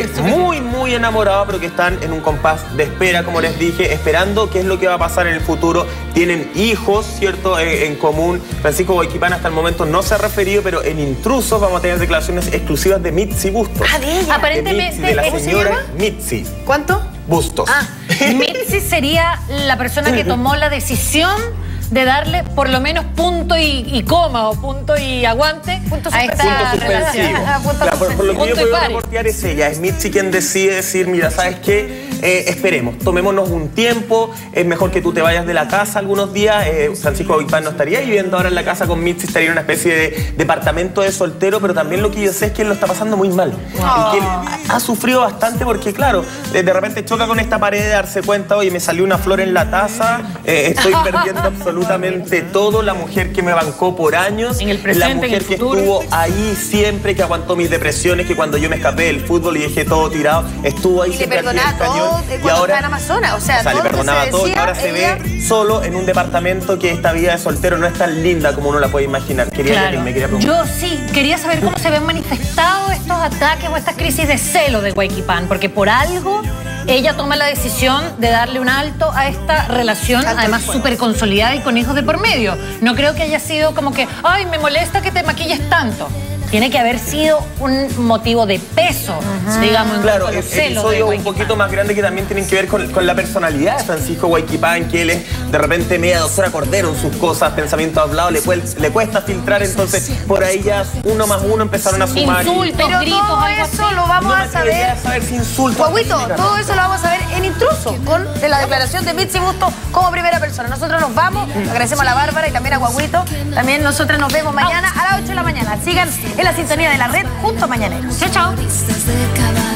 muy enamorada, pero que están en un compás de espera, como les dije, esperando qué es lo que va a pasar en el futuro. Tienen hijos, ¿cierto?, en común. Francisco Huayquipán hasta el momento no se ha referido, pero en Intrusos vamos a tener declaraciones exclusivas de Mitzi Bustos. De ella. Aparentemente, de la señora Mitzi. ¿Cuánto? Bustos. Mitzi sería la persona que tomó la decisión de darle por lo menos punto y coma, o punto y aguante a esta relación. Por lo que yo puedo reportear es ella, es Mitzi quien decide decir, mira, ¿sabes qué? Esperemos, tomémonos un tiempo, es mejor que tú te vayas de la casa algunos días. Francisco Huayquipán no estaría viviendo ahora en la casa con Mitzi, estaría en una especie de departamento de soltero, pero también lo que yo sé es que él lo está pasando muy mal. Y que él ha sufrido bastante porque, claro, de repente choca con esta pared de darse cuenta, oye, me salió una flor en la taza, estoy perdiendo absolutamente todo. La mujer que me bancó por años, en el presente, la mujer que estuvo ahí siempre, que aguantó mis depresiones, que cuando yo me escapé del fútbol y dejé todo tirado, estuvo ahí siempre al pie del cañón. Y ahora en Amazonas, o sea le perdonaba todo, y ahora se ve solo en un departamento, que esta vida de soltero no es tan linda como uno la puede imaginar. Me quería preguntar. Yo sí, quería saber cómo se ven manifestados estos ataques o estas crisis de celo de Huayquipán, porque por algo ella toma la decisión de darle un alto a esta relación, además súper consolidada y con hijos de por medio. No creo que haya sido como que, ay, me molesta que te maquilles tanto. Tiene que haber sido un motivo de peso, digamos, en claro, cuanto a los celos episodio un poquito más grande que también tienen que ver con la personalidad de Francisco Huayquipán, que él es de repente media doctora Cordero en sus cosas, pensamientos hablados, le cuesta filtrar, entonces por ahí ya 1 más 1 empezaron a sumar. Insultos, pero gritos, todo eso lo vamos a saber. Guaguito, todo eso lo vamos a ver en Intrusos, con la declaración de Mitzi Bustos como primera persona. Nosotros nos vamos, agradecemos a la Bárbara y también a Guaguito. También nosotros nos vemos mañana a las 8 de la mañana. Sigan en la sintonía de la red junto a Mañaneros. Chao, chao.